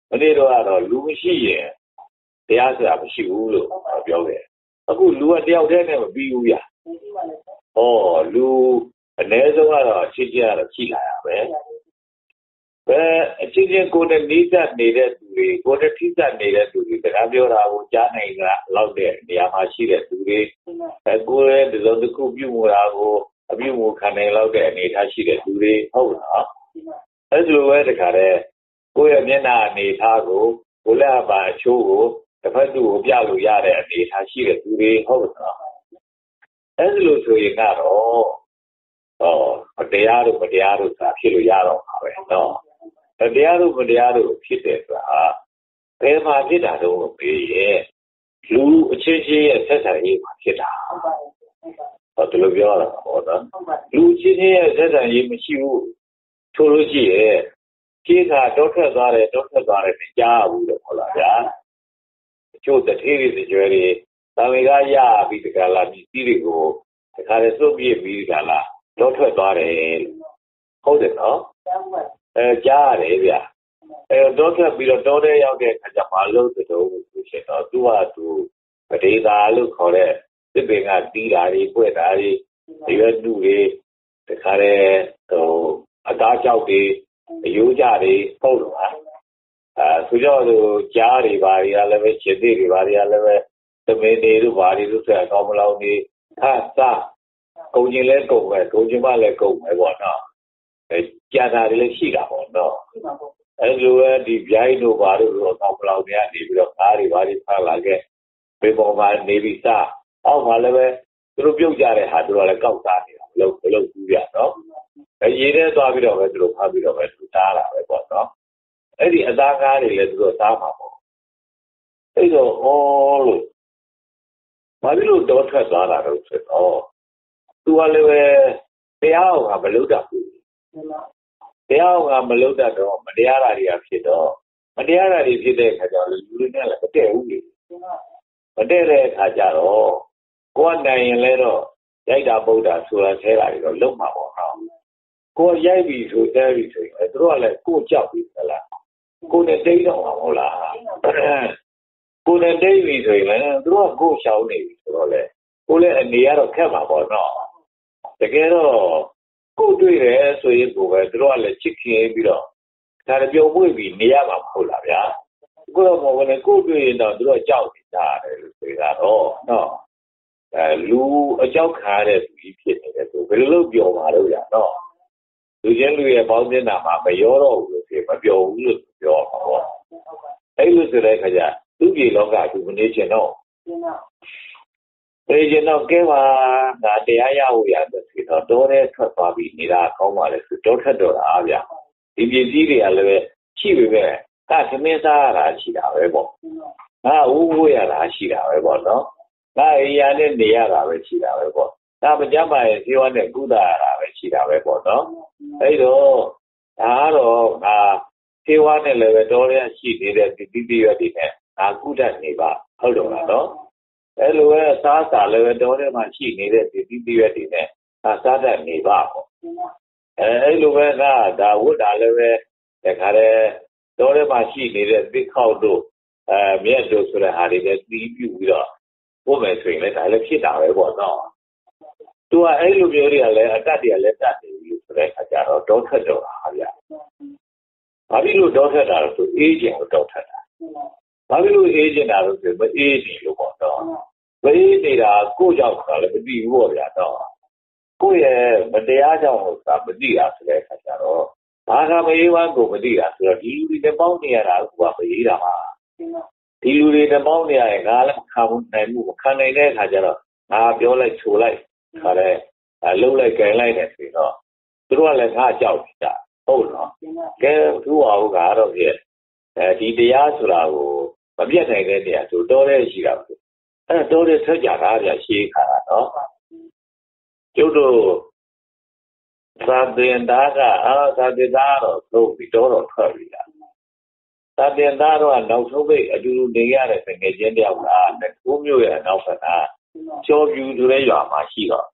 [SPEAKER 1] မနေ့တော့ကတော့လူမရှိရင်တရားစရာမရှိဘူးလို့ပြောခဲ့အခုလူကတယောက်တည်းနဲ့မပြီးဘူးဗျဟောလူအနည်းဆုံးကတော့အချင်းချင်းကတော့ရှိလာရပဲဘယ်အချင်းချင်းကိုယ်နဲ့နှိစက်နေတဲ့သူတွေကိုယ်နဲ့ထိစက်နေတဲ့သူတွေစကားပြောတာကိုကြားနိုင်တာလောက်တဲ့နေရာမှာရှိတဲ့သူတွေအဲကိုယ်ရဲ့ဒီလိုတစ်ခုပြုမှုတာကိုအပြုမှုခံနိုင်လောက်တဲ့အနေအထားရှိတဲ့သူတွေဟုတ်လားအဲလိုပဲတခါတည်းကိုယ့်ရဲ့မျက်နှာအနေအထားကိုကိုယ်လက်ပါအချိုးကိုတစ်ဖက်သူ့ကိုပြလို့ရတဲ့အနေအထားရှိတဲ့သူတွေဟုတ်လားအဲလိုဆိုရင်ကတော့ဟောတရားတို့မတရားတို့ဆိုတာဖြစ်လို့ရတော့မှာပဲနော်တရားတို့မတရားတို့ဖြစ်တယ်ဆိုတာဘယ်မှာဖြစ်တာတော့ပြီးရဲ့လူအချင်းချင်းရဲ့ဆက်ဆံရေးမှာဖြစ်တာဟောဒီလိုပြောရတာပေါ့နော်လူချင်းချင်းရဲ့ဆက်ဆံရေးမရှိဘူးထို့လို့ရှိရဲ့ကိစ္စတော့ထွက်သွားတယ်တော့ထွက်သွားတယ်မကြားဘူးလို့ဟုတ်လားဗျာအကျိုးတထေးတွေကြွယ်တွေသာဝေကရပြီးတကလာဒီစီးတွေကိုတခါလေစုပ်ပြည့်ပြီးတကလာတော့ထွက်သွားတယ်ဟုတ်တယ်နော်အဲကြားရတယ်ဗျအဲတော့ထွက်ပြီးတော့တောထဲရောက်တဲ့အခါကျမလို့တူတူဖြစ်တော့သူကသူပဒေသာလို့ခေါ်တဲ့သစ်ပင်ကတီးတာတွေပွက်တာတွေရွက်တူတွေတခါလေဟိုအသားကြောက်တွေအယိုးကြတွေဟုတ်လားအဲဆိုကြတော့ကြားတွေဘာတွေကလည်းပဲခြေသေးတွေဘာတွေကလည်းပဲသမင်းတွေတို့ဘာတွေတို့ဆိုအကောင်းမလောင်နေဟာစားကုန်ကျင်လဲကုန်ပဲကုန်ကျင်မလဲကုန်ပဲပေါ့နော်အဲကြာတာတွေလည်းရှိတာပေါ့နော်အဲလိုပဲဒီဗျိုင်းတို့ဘာတို့တော့အကောင်းမလောင်တွေကနေပြီးတော့ကားတွေဘာတွေဖားလာခဲ့ပေပေါ်မှာနေပြီးစားအောက်မှာလည်းပဲသူတို့ပြုတ်ကြတဲ့ဟာတို့လည်းကောက်စားနေတာမလို့မလို့ဘူးပြနော်အဲရေထဲသွားပြီးတော့ပဲသူတို့ဖားပြီးတော့ပဲသူစားလာပဲပေါ့နော်အဲ့ဒီအသားကားတွေလည်းသူတို့စားမှာပေါ့အဲ့တော့ဩလို့ဘာလို့လို့တော့ထွက်သွားတာတော့ဆိုတော့သူကလည်းပဲတရားအောင်ကမလုပ်တတ်ဘူးတရားအောင်ကမလုပ်တတ်တော့မတရားတာတွေကဖြစ်တော့မတရားတာတွေဖြစ်တဲ့အခါကျတော့လူတွေနဲ့လည်းမတည့်ဘူးလေမတည့်တဲ့အခါကျတော့ကိုယ်နိုင်ရင်လည်းတော့ရိုက်တာပုတ်တာဆိုတာဆဲတာတွေတော့လုံးမှာပေါ့နော်ကိုယ်ရိုက်ပြီးဆိုတဲပြီးဆိုရင်သူတို့ကလည်းကိုယ်ကြောက်ပြီးသလားကိုယ်နဲ့တိတ်တော့မှာမဟုတ်လားကိုယ်နဲ့တိတ်ပြီးဆိုရင်လည်းသူတို့ကကိုယ်ရှောင်နေပြီဆိုတော့လေကိုယ်လည်းအနေရတော့ခက်မှာပေါ့နော်တကယ်တော့ကိုယ်တွေ့တယ်ဆိုရင်ကိုယ်ပဲသူတို့ကလည်းချစ်ခင်ပြီးတော့ဒါလည်းပြုံးမွေ့ပြီးနေရမှာမဟုတ်လားဗျာကိုယ်တော့မဟုတ်ဘူးကိုယ်တွေ့ရင်တော့သူတို့ကြောက်နေတာတယ်လို့ဆိုတာတော့နော်အဲလူအကြောက်ခါတဲ့သူကြီးဖြစ်နေတယ်ဆိုဘယ်လိုလုပ်ပြောမှာတော့ရနော်လူချင်းလူရဲ့ပေါင်းတင်တာမှာမရောတော့ဘူးလို့ဖြစ်မပြောဘူးလို့ပြောမှာပေါ့အဲ့လိုဆိုတဲ့အခါကျသူ့ပြည်လောကသူမနေချင်တော့နေချင်တော့ကဲပါငါတရားရဖို့ရတယ်ဆိုတော့တော့တဲ့ထွက်သွားပြီးနေတာကောင်းပါလေဆိုတော့ထွက်တော့တာဗျာဒီပစ္စည်းတွေကလည်းရှိပြီပဲကသမင်းစားရတာရှိတာပဲပေါ့ငါဝူးဝူးရတာရှိတာပဲပေါ့နော်ငါအိယာနဲ့နေရတာပဲရှိတာပဲပေါ့ဒါမကြမ်းပါရဲ့ဇေဝနဲ့ကုသရတာပဲရှိတာပဲပေါ့နော်အဲ့တော့ဒါကတော့ငါဇေဝနဲ့လည်းပဲတော်ရရှိနေတဲ့ဒီတိတိရတိနဲ့ငါကုသနေပါဟုတ်တော့လားနော်အဲ့လိုပဲစားစာလည်းပဲတော်ထဲမှာရှိနေတဲ့ဒီတိတိရတိနဲ့ငါစားတတ်နေပါပေါ့အဲအဲ့လိုပဲငါဒါဝတ်တာလည်းပဲတခါတည်းတော်ထဲမှာရှိနေတဲ့သစ်ခေါက်တို့အဲမြက်တို့ဆိုတဲ့ဟာတွေလည်းတီးပြူပြီးတော့ဘုမယ်ဆိုရင်လည်းဒါလည်းဖြစ်တာပဲပေါ့နော်သူကအဲ့လိုမျိုးတွေကလည်းအတတ်တွေကလည်းတတ်နေပြီဆိုတဲ့အခါကျတော့တောထွက်တော့တာဗျာဘာဖြစ်လို့တောထွက်တာလဲဆိုအေးကျင်လို့တောထွက်တာဘာဖြစ်လို့အေးကျင်တာလဲဆိုမအေးနေလို့ပေါ့နော်မအေးနေတာကိုယ့်ကြောင့်ဆိုတာလည်းမသိဘူးပေါ့ဗျာတော့ကိုယ့်ရဲ့မတရားကြောင့်ဆိုတာမသိတာဆိုတဲ့အခါကျတော့ဘာကမအေးဝမ်းကိုမသိတာဆိုတော့ဒီလူတွေတပေါင်းနေရတာကမအေးတာပါဒီလူတွေတပေါင်းနေရရင်ငါလည်းမခံနိုင်ဘူးမခံနိုင်တဲ့အခါကျတော့ငါပြောလိုက်ချိုလိုက်ခါလဲလှုပ်လိုက်ကြင်လိုက်တယ်ဆိုတော့သူတို့ကလည်းငါကြောက်ကြဟုတ်နော်ကဲသူ့အောင်ကတော့ပြည့်အဲဒီတရားဆိုတာကိုမပြတ်နိုင်တဲ့နေရာဆိုတော့တဲ့ရှိတာပဲအဲတော့တဲ့ထွက်ကြတာဗျရှေးခါတာနော်ကျုပ်တို့သာတင်သားကအာသာတင်သားတော့သုံးပြီးတော့တော့ထွက်ပြီလားသာတင်သားတော့နောက်ဆုံးပိတ်အတူတူနေရတဲ့ငယ်ချင်းတယောက်ကကိုမျိုးရဲ့နောက်ကနာကျော်ပြူဆိုတဲ့ရွာမှာရှိတော့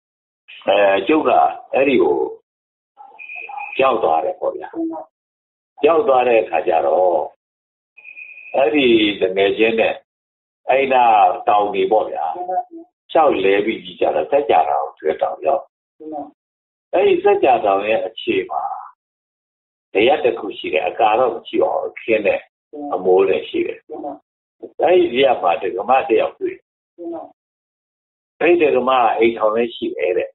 [SPEAKER 1] အဲကျုပ်ကအဲ့ဒီကိုကြောက်သွားတယ်ပေါ့ဗျာရောက်သွားတဲ့အခါကျတော့အဲ့ဒီတငယ်ချင်းနဲ့အဲ့ဒါတောင်နေပေါ့ဗျာလျှောက်လဲပြီးကြီးကြတော့စက်ကြတာကိုတွေ့တောင်ရောက်အဲ့ဒီစက်ကြတောင်ရဲ့အခြေမှာတရားတစ်ခုရှိတယ်အကာတော့မရှိအောင်ခင်းတဲ့အမိုးလည်းရှိတယ်အဲ့ဒီရမှာဒကမတယောက်တွေ့အဲ့ဒီဒကမအိမ်ထောင်လည်းရှိတယ်တဲ့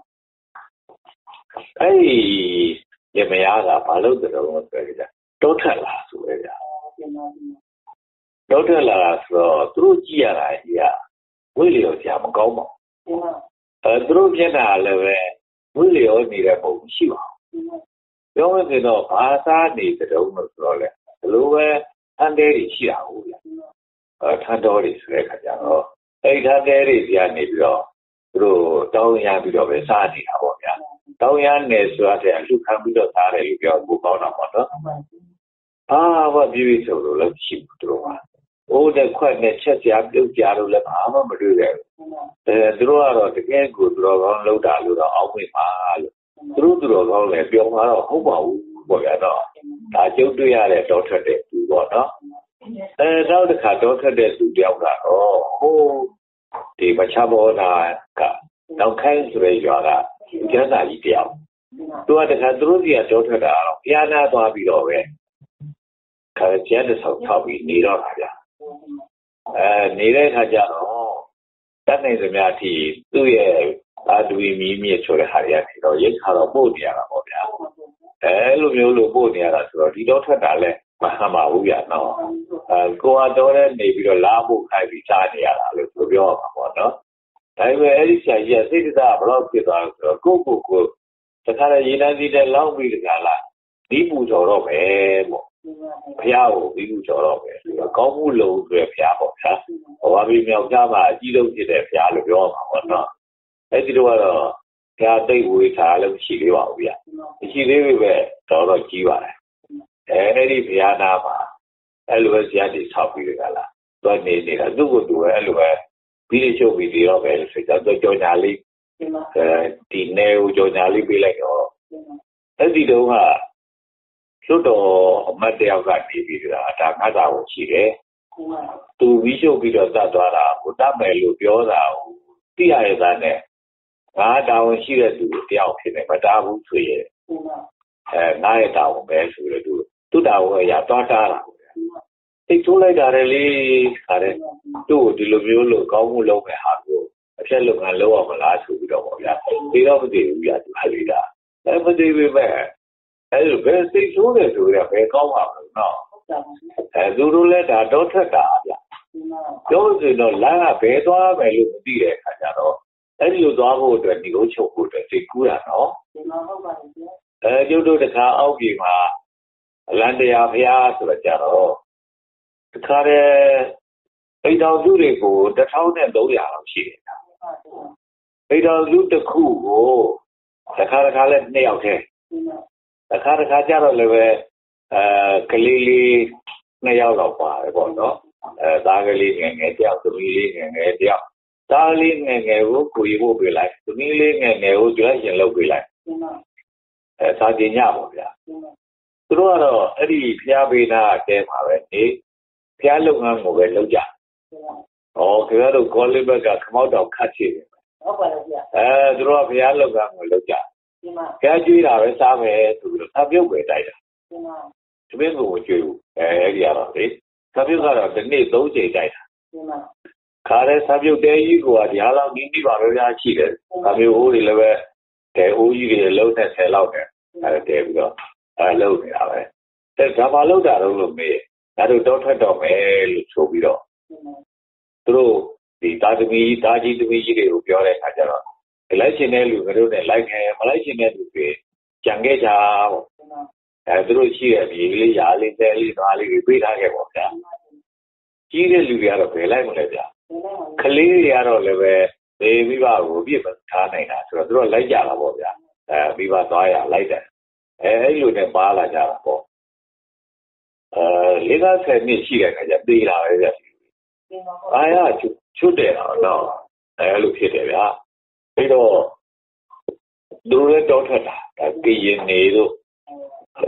[SPEAKER 1] အဲ့ဒီရမယားကဘာလို့တော်တော်ပြောကြတောထက်လာဆိုရဲဗျာတောထက်လာဆိုတော့သူတို့ကြည့်ရတာကြီးကဝိလျော်စရာမကောင်းပါဘူးအဲသူတို့မျက်နှာလည်းပဲဝိလျော်နေတဲ့ပုံရှိပါဘူးပြောမယ်ဆိုတော့ဘာသာနေတုံးလို့ဆိုတော့လေဒီလိုပဲထန်တဲတွေရှိတာဟုတ်လားအဲထန်တော်တွေဆိုတဲ့ခါကျတော့အဲ့ထန်တဲတွေပြန်နေပြီးတော့သူတို့တောင်းရပြီးတော့ပဲစားနေတာပေါ့ဗျာတောင်းရနေဆိုတဲ့အလူခံပြီးတော့စားတယ်လို့ပြောဖို့ကောင်းတာပေါ့နော်အာဘာပြည့်စုံလို့လည်းရှိဘူးသူတို့ကအိုးတဲ့ခွက်နဲ့ချက်စရာပြုတ်ကြလို့လည်းဘာမှမတွေ့ခဲ့ဘူးအဲသူတို့ကတော့တကယ်ကိုသူတော်ကောင်းလောက်တာလို့တော့အောက်မေ့ပါလို့သူတို့သူတော်ကောင်းလည်းပြောမှာတော့ဟုတ်ပါဘူးပေါ့ဗျာတော့ဒါကျုပ်တွေ့ရတဲ့တော့ထွက်တဲ့သူပေါ့နော်အဲတော့တစ်ခါတော့ထွက်တဲ့သူတယောက်ကတော့ဟိုဒီမချဘောနာကနောက်ခိုင်းဆိုရရွာကကျန်းစာကြီးတယောက်သူကတခါသူတို့ကြီးကတော့ထွက်တာတော့ဘုရားနာသွားပြီးတော့ပဲခါကျန်းတဲ့ဆောက်ထောက်ပြီးနေတော့တာဗျာအဲနေတဲ့ခါကျတော့တတ်နိုင်သမျှအထိသူ့ရဲ့အာဒူမီမြစ်ဆိုတဲ့ဟာတွေကနေတော့ရိတ်ခါတော့ပို့နေရတာပေါ့ဗျာအဲလိုမျိုးလို့ပို့နေရတာဆိုတော့ဒီတော့ထွက်တာလဲမဟမှာဘူးဗျာနော်အဲကိုကတော့လည်းနေပြီးတော့လာဖို့ခိုင်းပြီးစားနေရတာလို့သူပြောရမှာပေါ့နော်ဒါပေမဲ့အဲ့ဒီဆရာကြီးကစိတ်ဓာတ်ဘယ်လောက်ဖြစ်သွားလဲဆိုတော့ကိုကိုကိုတခါတည်းရေနံစီတဲ့လောက်ပြီးတခါလားဒီပူကြော်တော့မယ်ပေါ့ဘုရားကိုဒီပူကြော်တော့မယ်ဆိုတော့ကောင်းမှုလုံးဆိုရဘုရားပေါ့ဗျာဟောပါပြီးမြောက်သားမှာအကြီးဆုံးဖြစ်တဲ့ဘုရားလို့ပြောရမှာပေါ့နော်အဲ့ဒီတော့ကတော့ဘုရားသိဝေထားလည်းမရှိသေးပါဘူးဗျာမရှိသေးဘူးပဲတော်တော်ကြီးပါတယ်အဲအဲ့ဒီဘုရားနာမှာအဲ့လိုပဲဆရာကြီးဆောက်ပြီးတခါလားသွားနေနေတာသူ့ကိုသူပဲအဲ့လိုပဲပြီးရချုပ်ပြီးတော့ပဲဆိုတော့ကြော်ညာလေးအဲဒီနေကိုကြော်ညာလေးပေးလိုက်တော့အဲ့ဒီတုန်းကလွတ်တော်အမတ်တယောက်ကနေပြီးတာဒါငါးစာကိုရှိတယ်သူပြီးချုပ်ပြီးတော့သတ်သွားတာကိုတတ်မယ်လို့ပြောတာကိုသိရတဲ့သားနဲ့ငါတောင်းရှိတဲ့သူတယောက်ဖြစ်နေမတားဘူးဆိုရင်အဲငါရဲ့တောင်းပဲဆိုလို့သူသူ့တောင်းကိုရသွားတာလားသိထိုးလိုက်တာလေခါတဲ့သူ့ကိုဒီလိုမျိုးလို့ကောင်းမှုလုပ်မယ်ဟာကိုအဖြတ်လုပ်ငန်းလုပ်အောင်မလားဆိုပြီးတော့ပေါ့ဗျာဒီတော့မသိဘူးဗျာသူဟာလေးတာအဲမသိဘူးပဲအဲလိုပဲသိထိုးတယ်ဆိုတော့ဘယ်ကောင်းပါ့မလို့နော်အဲသူတို့လည်းဒါတော့ထွက်တာဗျာပြောဆိုတော့လမ်းကဘယ်သွားမယ်လို့မသိတဲ့အခါကျတော့အဲ့ဒီလိုသွားဖို့အတွက်ဒီလိုချုပ်ဖို့အတွက်သိကူးတာနော်ဟုတ်ပါဘူးအဲကျုပ်တို့တခါအောက်ပြည်မှာအလန္တရာဘုရားဆိုတော့ကြတော့တခါတည်းအိမ်တော်စုတွေကိုတစ်ထောင်နဲ့သုံးရာလောက်ရှိတယ်အိမ်တော်စုတစ်ခုကိုတခါတခါလဲနှစ်ယောက်တည်းတခါတခါကျတော့လည်းပဲအဲကလေးလေးနှစ်ယောက်လောက်ပါတယ်ပေါ့နော်အဲသားကလေးငယ်ငယ်တယောက်သမီးလေးငယ်ငယ်တယောက်သားလေးငယ်ငယ်ကိုကိုရီဖို့ပေးလိုက်သမီးလေးငယ်ငယ်ကိုကျွမ်းကျင်လုပ်ပေးလိုက်အဲစာကျင်ညပါဗျာသူတို့ကတော့အဲ့ဒီဖျားပေးတာတဲမှာပဲနေဖျားလုပ်ငန်းကိုပဲလုပ်ကြ။ဩခင်ဗျားတို့ကောလိဘက်ကခမောက်တော်ခတ်ချင်တယ်။ဟုတ်ပါရဲ့ဗျာ။အဲသူတို့ကဖျားလုပ်ငန်းကိုလုပ်ကြ။ဒီမှာဖျားကျွေးတာပဲစားမယ်ဆိုပြီးတော့သပြုတ်ပဲတိုက်တာ။ဒီမှာတပည့်ကိုမကျွေးဘူး။အဲအဲ့ဒီကတော့လေသပြုတ်ကတော့ဒီနေ့သုံးချိန်တိုက်တာ။ဒီမှာခါတဲ့သပြုတ်တဲကြီးကဒီဟာလောက်နီးနီးပါပဲများရှိတယ်။သပြုတ်ဟိုးတွေလည်းပဲတဲဟိုးကြီးတွေလုံးနဲ့ဆယ်လောက်တယ်။အဲတဲပြီးတော့အဲလုံးနေတာပဲ။အဲဒါမှလောက်တာတော့လို့မေးဒါတို့တော့ထွက်တော့မယ်လို့ဆိုပြီးတော့သူတို့ဒီတာသမီတာကြီးသမီးကြီးတွေကိုပြောတဲ့အခါကျတော့လိုက်ရှင်တဲ့လူတို့နဲ့လိုက်ခဲ့မလိုက်ရှင်တဲ့လူတွေကြံခဲ့ကြပေါ့အဲသူတို့ရှိတဲ့ဒီလေးရာလေးတဲလေးသားလေးတွေပေးထားခဲ့ပေါ့ဗျာကြီးတဲ့လူတွေကတော့ဘယ်လိုက်မလဲဗျာကလေးတွေကတော့လည်းပဲဘေးမိဘကိုပြစ်မထားနိုင်တာဆိုတော့သူတို့လိုက်ကြတာပေါ့ဗျာအဲမိဘသွားရလိုက်တယ်အဲအဲ့လိုနဲ့ပါလာကြတာပေါ့အဲလေးသားဆယ်နှစ်ရှိတဲ့အခါကျသေးတာပဲဗျ။အားရချွတ်တယ်တော့အဲလိုဖြစ်တယ်ဗျာ။ပြီးတော့သူလည်းတောထွက်တာဒါကရင်နေတို့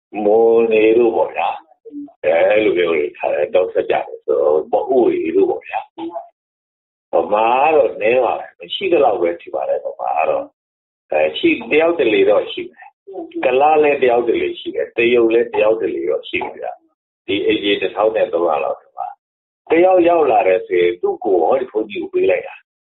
[SPEAKER 1] Mô nê lu bỏ ra. Cái lúc biểu thì thầy đâu sẽ trả được bỏ ủi lu bỏ ra. Và má rồi nếu mà mình chỉ cái lâu về thì bà đấy mà rồi. Chỉ đeo từ lý đó chỉ. Cái lá lên đeo từ lý chỉ. Tây yêu lên đeo từ lý đó chỉ. Thì ấy gì thì tháo đèn tôi vào rồi mà. Tây yêu yêu là đấy thì tu cổ hỏi phô nhiều quý lại à.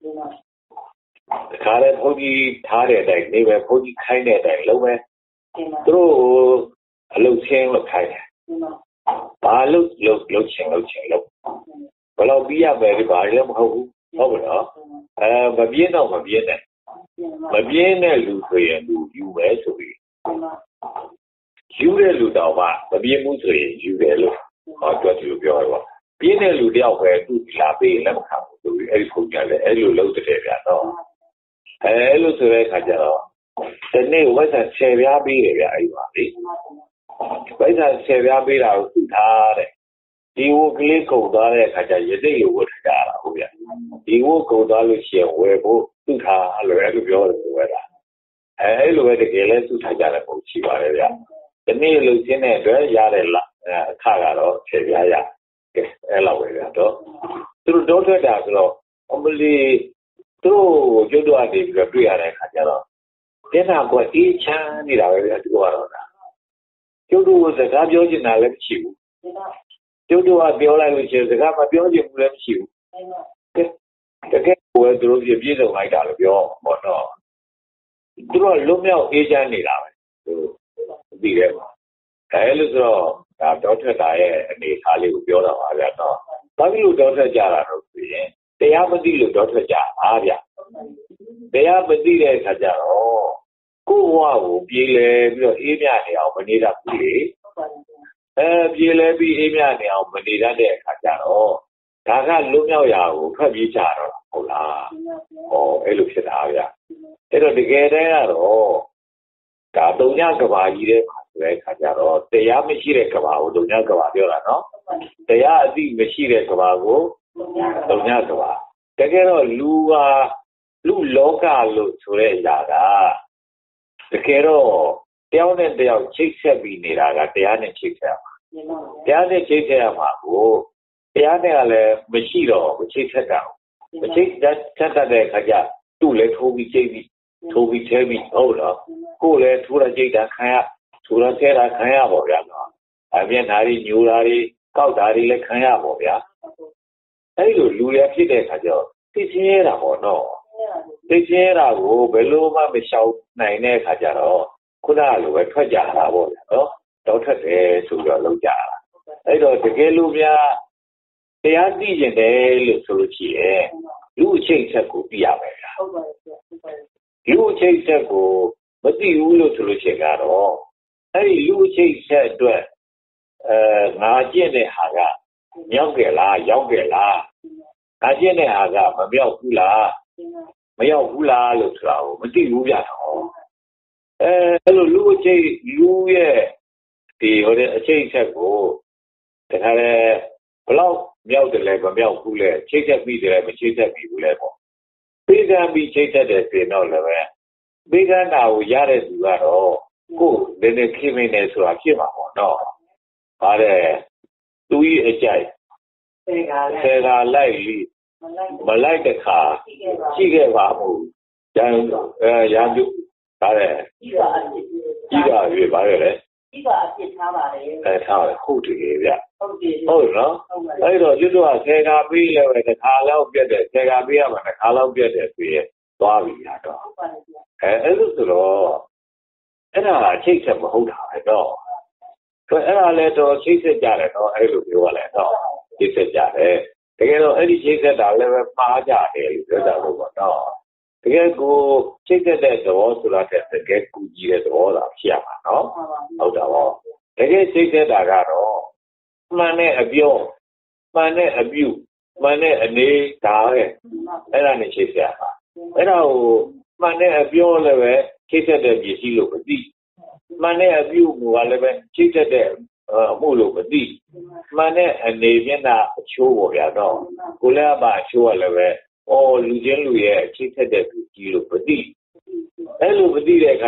[SPEAKER 1] Khá là phô như thá để đánh. Nếu mà phô như khai để đánh lâu mà. Tôi lâu xem là khai này. Bà lúc lúc lúc chừng lúc chừng lúc bà lâu bí à về thì bà lắm không không đó à mà biết đâu mà biết này mà biết này lũ thời lũ yêu về rồi yêu về lũ đâu mà mà biết muốn thời yêu về lũ họ cho chịuပြောrồi biết này lũ đeo về tụi là bị lắm không tụi ấy không nhận lại ấy lũ lâu từ đây ra đó ấy lũ từ đây khai ra đó thế nên bây giờ xe bia bị cái ấy mà đi bây giờ xe bia bị là tụi ta đấy đi vô cái lấy cầu đó đấy khai ra vậy đấy vô khai ra là không biết đi vô cầu đó lúc xem về vô tụi ta rồi cái biểu rồi vậy đó ấy lúc ấy cái lấy tụi ta ra là không chịu vào đấy vậy thế nên lúc thế này rồi ra đây là khai ra đó xe bia ra cái ấy là vậy đó tụi đó thôi đã rồi ông đi tụi chỗ đó thì cái đuôi này khai ra đó thế nào có ý chán đi đâu vậy tụi đó chỗ đó sẽ gặp nhau chứ nào làm chịu chỗ đó biểu lại với sẽ gặp mà biểu gì cũng làm chịu cái cái cái của tụi nó biết được ngay cả là biểu mà nó tụi nó lúc nào ý chán đi đâu đi đấy mà cái lúc đó đã đó thôi đại này khai lý biểu đó à vậy đó bao nhiêu đó thôi trả là rồi thế à bất đi lúc đó thôi trả à vậy thế à bất đi đấy khai trả rồi cô hoa của bì lê bây giờ ý nhà này ông mình đi đặt gì ê bì lê bì ý nhà này ông mình đi đặt để khai trả rồi cả cái lúc nhau giàu phải bị trả rồi không là ồ ấy lúc sẽ nào vậy thế rồi thì cái đấy rồi cả đông nhà các bà gì đấy phải khai trả rồi thế à mấy chi đấy các bà của đông nhà các bà điều là nó thế à gì mấy chi đấy các bà của đông nhà các bà cái cái đó lu à lu lô cả lu số đấy giá cả cái đó theo nên theo chính sách bị nề ra cái theo nên chính sách mà theo nên chính sách mà cô theo nên là mấy gì đó cái chính sách nào cái chính sách đó để cái gì tu lệ thu vi chế vi thu vi chế vi đâu đó cô lệ thu ra chế đã khai thu ra chế đã khai bảo vậy đó ở bên này nhiều này cao này lại khai bảo vậy ấy rồi lưu lại cái đấy cái đó cái gì là bảo nó thế chế là của bên lô mà bị sâu này nè khai ra đó, cô ta lúc ấy thoát giả là bộ đó, đâu thoát để sụt vào lâu giả, ấy rồi thì cái lúc nha, cái anh đi trên đây lúc sụt chỉ, lúc chơi sẽ cũng bị áp vậy, lúc chơi sẽ cũng mất đi lúc sụt chơi cả đó, ấy lúc chơi sẽ đuổi, ngã trên này hàng à, nhau cái là nhau cái là, ngã trên này hàng à mà nhau cũng là mấy ông cũng là lúc sau mới đi lúa đó, ê lúa chơi lúa thì hồi đấy chơi xe cổ, thế là bao nhiêu tiền lấy bao nhiêu cũng lấy, chơi xe bị tiền lấy mà chơi xe bị cũng lấy mà, bây giờ bị chơi xe để tiền nào lấy vậy, bây giờ nào giá đấy đủ rồi, cô đến đây khi mình này sửa khi mà họ nó, à đấy, tôi ở chạy, xe ga lại mà lại cái khá, chỉ cái vào mù, yang yang chú, cái này, chỉ là về bài đấy, cái thao không thể vậy, thôi nó, ấy rồi chúng tôi xe ga bi là cái khá lâu biết đấy, xe ga bi mà khá lâu biết đấy thì toa bị à đó, cái lúc đó, cái là chiếc xe mà không thải đó, cái là lấy đó chiếc xe trả lại đó, ấy lúc đó lại đó, chiếc xe trả lại. Cái đó ấy đi chơi cái đó là phá giá đấy, cái đó là what đó. Cái cô chơi cái đó số là cái cái cú gì đó là xem mà nó, đâu đó. Cái chơi cái đó là đó, mà này ở biểu, mà này ở biểu, mà này ở đây ta ấy, cái là này chơi xem mà. Cái đó mà này ở biểu là về chơi cái đó gì xí lục đi, mà này ở biểu mua là về chơi cái đó mua lục đi. Mà này anh ấy bên nào show vậy đó, cô là bà show là về, ô lưu dân lưu ye, chỉ thấy được kí lục đi, ấy lục đi đấy cái gì,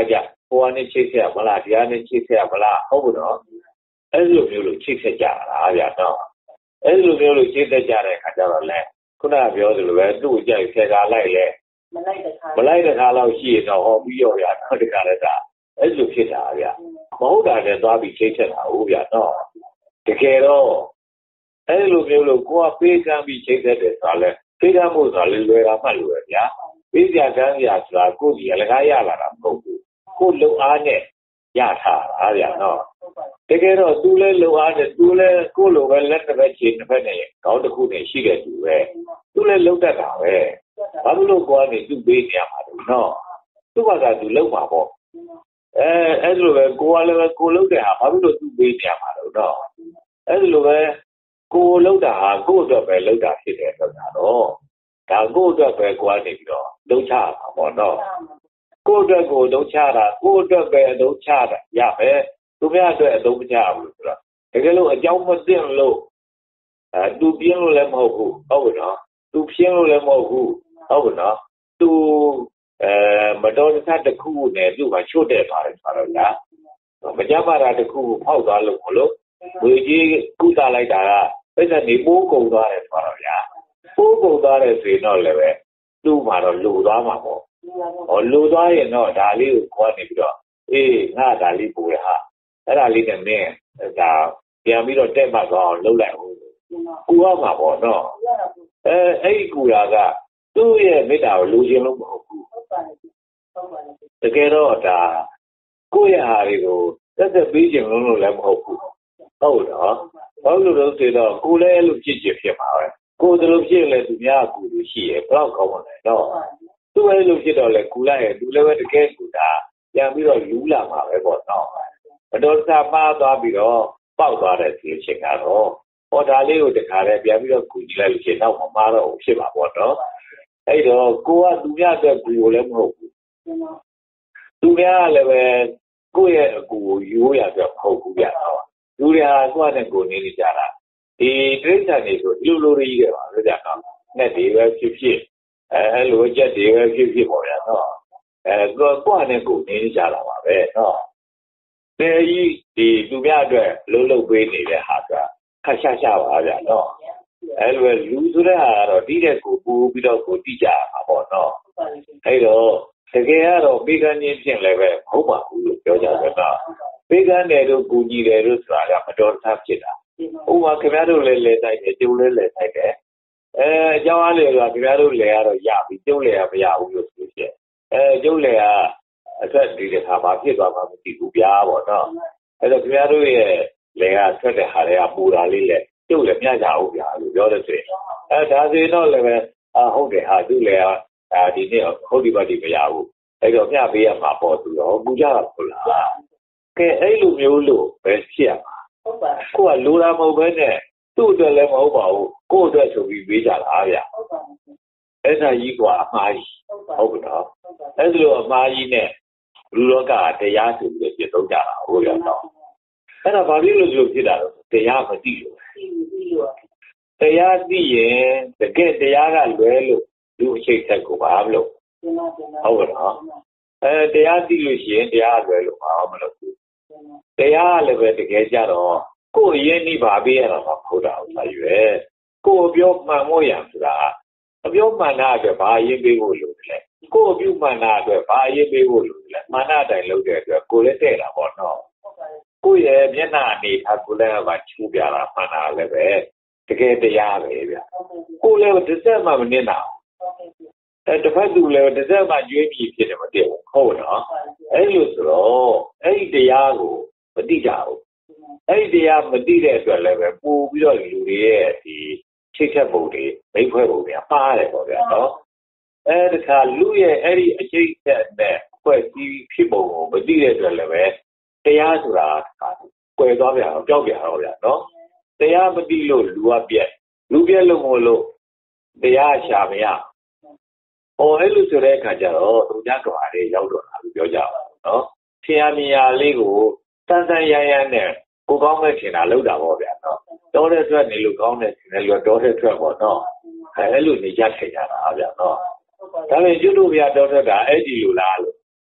[SPEAKER 1] ကိုကနေချိတ်ဆက်မလားတရားနဲ့ချိတ်ဆက်မလားဟုတ်ဘူးနော်အဲ့လိုမျိုးလို့ချိတ်ဆက်ကြတာဗျာနော်အဲ့လိုမျိုးလို့ချိတ်ဆက်ကြတဲ့အခါကျတော့လဲခုနကပြောသလိုပဲသူ့ကိုကြိုက်ဆယ်ကားလိုက်လဲမလိုက်တဲ့ခါမလိုက်တဲ့ခါလောက်ရှိရင်တော့ဟောပြီးရောဗျာနော်ဒီကလည်းဒါအဲ့လိုဖြစ်တာဗျာမဟုတ်တာနဲ့သွားပြီးချိတ်ဆက်တာဟုတ်ဗျာနော်တကယ်တော့အဲ့လိုမျိုးလို့ကိုကပေးကမ်းပြီးချိတ်ဆက်တယ်ဆိုတာလဲပေးကမ်းဖို့ဆိုတာလဲလွယ်တာမှလွယ်ဗျာပေးကြကမ်းကြဆိုတာကိုယ်ကြီးအလကားရလာတာမဟုတ်ဘူးကိုလုံအားနဲ့ရထားတာဗျာနော်တကယ်တော့သူလဲလုံအားနဲ့သူလဲကိုလိုပဲလက်တစ်ဖက်ခြေတစ်ဖက်နဲ့ခေါင်းတစ်ခုနဲ့ရှိတဲ့သူပဲသူလဲလုံတတ်တာပဲဘာလို့ကိုကနေသူ့ပေးနေရမှာလို့နော်သူ့ဘာသာသူလုံမှာပေါ့အဲအဲ့လိုပဲကိုကလည်းပဲကိုလုံတဲ့ဟာဘာလို့သူ့ပေးနေရမှာလို့နော်အဲ့လိုပဲကိုလုံတာဟာကို့အတွက်ပဲလုံတာဖြစ်တယ်ဆိုတာတော့ဒါကို့အတွက်ပဲကိုကနေပြီးတော့လုံချမှာပေါ့နော်ကိုယ့်အတွက်ကိုလုံးချတာကိုယ့်အတွက်ပဲအလုံးချတာရပဲသူများအတွက်အလုံးမချဘူးဆိုတော့တကယ်လို့အကြောင်းမသိလို့အဲသူပြင်းလို့လည်းမဟုတ်ဘူးဟုတ်ဘူးနော်သူပြင်းလို့လည်းမဟုတ်ဘူးဟုတ်ဘူးနော်သူအဲမတော်တဆတစ်ခုနဲ့သူ့မှာချွတ်တဲ့ပါတယ်ဆိုတော့လားမကြပါတာတစ်ခုဖောက်သွားလို့မလို့ဝေကြီးကုသလိုက်တာကပြဿနာနေပိုးကုန်သွားတယ်ဆိုတော့လားပိုးကုန်သွားတယ်ဆိုရင်တော့လည်းပဲသူ့မှာတော့လူသွားမှာပေါ့ဟောလူသွားရင်တော့ဒါလေးကိုကိုကနေပြီးတော့အေးငါဒါလေးပူရဟာအဲ့ဒါလေးနဲ့မင်းဒါပြန်ပြီးတော့တက်မှသွားအောင်လုပ်လိုက်ဦးကူရမှာပေါ့နော်အဲအဲ့ဒီကူရာကသူ့ရဲ့မေတ္တာကိုလူချင်းလို့မဟုတ်ဘူးတကယ်တော့ဒါကိုယ့်ရဲ့ဟာတွေကိုသက်သက်ပေးခြင်းလုံးလို့လည်းမဟုတ်ဘူးဟုတ်တော့ဘာလို့လဲဆိုတော့ကိုယ်လည်းအဲ့လိုဖြစ်ချင်ဖြစ်မှာပဲကိုယ်တလို့ဖြစ်လဲသူများကူလို့ရှိရဲ့ဘယ်တော့ကောင်းမလဲတော့သူအဲ့လိုဖြစ်တော့လဲကူလိုက်ရဲ့သူလည်းပဲတကယ်ကူတာပြန်ပြီးတော့လူးလာမှာပဲပေါ့နော်မတော်တဆမှားသွားပြီးတော့ပေါက်သွားတဲ့ဒီအချိန်ကတော့ဟောဒါလေးကိုတခါတည်းပြန်ပြီးတော့ကူကြည့်လိုက်လို့ရှိရင်တော့မမှားတော့ဖြစ်ပါပေါ့နော်အဲ့တော့ကိုကသူများအတွက်ကူကိုလည်းမဟုတ်ဘူးသူများလည်းပဲကိုယ့်ရဲ့အကူကိုယူရအတွက်မဟုတ်ဘူးဗျာနော်လူတွေဟာကိုယ့်နဲ့ကိုယ်နေနေကြတာဒီတိရစ္ဆာန်တွေဆိုဒီလိုလိုတွေကြီးတယ်ပါလို့ကြာတော့နဲ့ဒီပဲဖြစ်ဖြစ်အဲအဲ့လိုချက်တွေပဲဖြစ်ဖြစ်ပေါ့ဗျာနော်အဲကိုယ့်ကိုယ်နဲ့ကိုယ်နေနေကြတာပါပဲနော်တဲကြီးဒီသူများအတွက်လုံးလုံးပေးနေတဲ့ဟာကခက်ရှာရှာပါဗျာနော်အဲ့လိုလူဆိုတဲ့ဟာကတော့တိတဲ့ကိုပူပြီးတော့ကိုတိကြမှာပေါ့နော်အဲ့တော့တကယ်ကတော့ပေးကမ်းခြင်းဖြင့်လည်းပဲမဟုတ်ပါဘူးလို့ပြောကြတယ်နော်ပေးကမ်းတယ်လို့ကူညီတယ်လို့ဆိုတာကမတော်တဆဖြစ်တာဥပမာခင်ဗျားတို့လည်းလဲတိုက်တယ်ကျုပ်လည်းလဲတိုက်တယ်အဲအကြောင်းအားလည်းဆိုတာခင်ဗျားတို့လဲကတော့ရပြီကျုပ်လည်းမရဘူးလို့ဆိုချက်အဲကျုပ်လည်းကအဆက်ဒီတစ်ခါမှဖြစ်သွားမှမသိဘူးဗျာပေါ့နော်အဲ့တော့ခင်ဗျားတို့ရဲ့လဲကဆက်တဲ့ဟာတွေကပူတာလေးလဲကျုပ်လည်းမျှကြအောင်ဗျာလို့ပြောတဲ့ဆိုရင်အဲဒါဆိုရင်တော့လည်းပဲအာဟုတ်တယ်ဟာသူ့လဲအာဒီနေ့ဟုတ်ဒီပါဒီမရဘူးအဲ့တော့မျှပေးရမှာပေါ့သူတော့ပူကြတာဟုတ်လားကဲအဲ့လိုမျိုးလို့ပဲဖြစ်ရမှာဟုတ်ပါကိုကလိုတာမဟုတ်ဘဲနဲ့သူ့အတွက်လည်းမဟုတ်ပါဘူးကိုယ့်အတွက်ဆိုပြီးပေးကြတာဗျာဟုတ်ပါအဲ့ဒါကြီးကအမှားကြီးဟုတ်ပါတော့အဲ့လိုအမှားကြီးနဲ့လူလောကတရားဆိုပြီးပြသုံးကြတာဟုတ်ရတော့အဲ့ဒါဘာဖြစ်လို့ဒီလိုဖြစ်တာလဲတရားမသိလို့တရားသိရင်တကယ်တရားကလွဲလို့လူအချိန်သက်ကိုဘာမလို့ဟုတ်ပါတော့အဲတရားသိလို့ရှိရင်တရားလွဲလို့ဘာမလို့တရားလည်းပဲတကယ်ကြတော့ကိုယ်ရင်းနှီးပါပေးရတာမဟုတ်တာဟုတ်ပါရွယ်ကိုယ်ပြောမှန်မို့ရဆိုတာအပြောမှန်တာအတွက်ဘာရင်းပေးဖို့လိုတယ်ကိုယ်ပြုမှန်တာအတွက်ဘာရင်းပေးဖို့လိုတယ်မှန်တာတိုင်လုပ်တဲ့အတွက်ကိုယ်လည်းတဲ့တာပေါ့နော်ကိုယ့်ရဲ့မျက်နှာအနေထားကိုယ်လည်းကချူးပြတာမှန်တာလည်းပဲတကယ်တရားပဲဗျကိုယ်လည်းတစ်ဆက်မှမနစ်နာအဲတစ်ဖက်သူလည်းတစ်ဆက်မှကြွေးမြည်ဖြစ်တယ်မတည့်ဘူးဟုတ်နော်အဲ့လိုဆိုတော့အဲ့ဒီတရားကိုမသိကြဘူးအဲ့ဒီတရားမသိတဲ့အတွက်လည်းပဲပို့ပြီးတော့လူတွေရဲ့ဒီချိတ်ချက်ပုံတွေမိဖွဲပုံတွေပါတယ်ပေါ့ဗျာနော်အဲတခါလူရဲ့အဲ့ဒီအချိတ်ချက်နဲ့ဖွဲ့စည်းဖြစ်ပုံကိုမသိတဲ့အတွက်လည်းပဲတရားဆိုတာကွယ်သွားပြန်အောင်ကြောက်ပြန်တော့ဗျာနော်တရားမသိလို့လူကပြက်လူပြက်လို့မို့လို့တရားရှာမရဟောအဲ့လိုဆိုတဲ့အခါကျတော့သူများကဘာတွေရောက်တော့တာလို့ပြောကြပါဘူးနော်ထင်ရမြင်ရလေးကိုတန်တန်ရရနဲ့ကိုကောင်းမဲ့ထင်တာလောက်တာပေါ့ဗျာနော်တောတဲ့အတွက်နေလို့ကောင်းတဲ့ထင်တယ်လို့တောတဲ့အတွက်ပေါ့နော်အဲအဲ့လိုနေကြထိုင်ကြတာဗျာနော်ဒါပေမဲ့ကျွတ်တို့ဗျာတောတဲ့တာအဲ့ဒီလိုလားလို့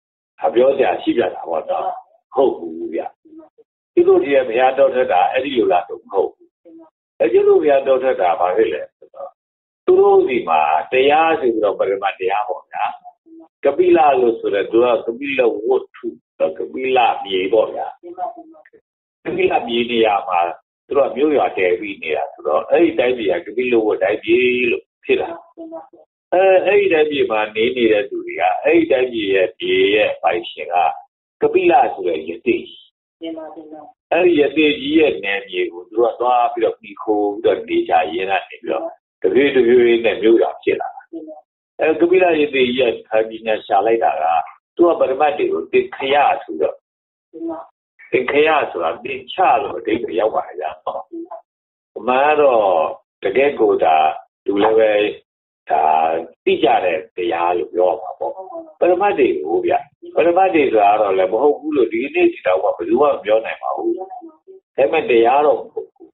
[SPEAKER 1] học biểu giả xí biểu là hoạt đó hậu cụ bia cái lúc thì bây giờ đâu thế đã ấy điều là đúng hậu ấy cái lúc bây giờ đâu thế đã bao nhiêu lệ tôi đâu gì màတရားthì rồi bây giờ màတရားbỏ ra Kabila lo sura dua Kabila wotu Kabila mie bỏ ra Kabila mie này mà tôi là miêu tả đẹp vì này rồi ấy đại biểu Kabila wo đại biểu lo thế là ấy đại biểu mà này này là gì à ấy đại biểu địa bài sinh à Kabila sura gì ấy gì gì này nhiều rồi đó bây giờ đi khô rồi đi chơi gì này rồi cái gì cái gì này miêu tả thế là ờ Kabila gì thì giờ thay vì nhà xả lại đó tôi bảo mà điều thì khai ra rồi thì khai ra rồi thì cha rồi thì phải giáo hóa ra mà đó cái cô ta tu lệ về ta đi ra đấy thì nhà lúc đó mà bảo bảo mà điều vậy bảo mà điều là rồi là bảo cô lúc đi này thì đâu mà phải nóiပြောnày mà thế mà để nhà rồi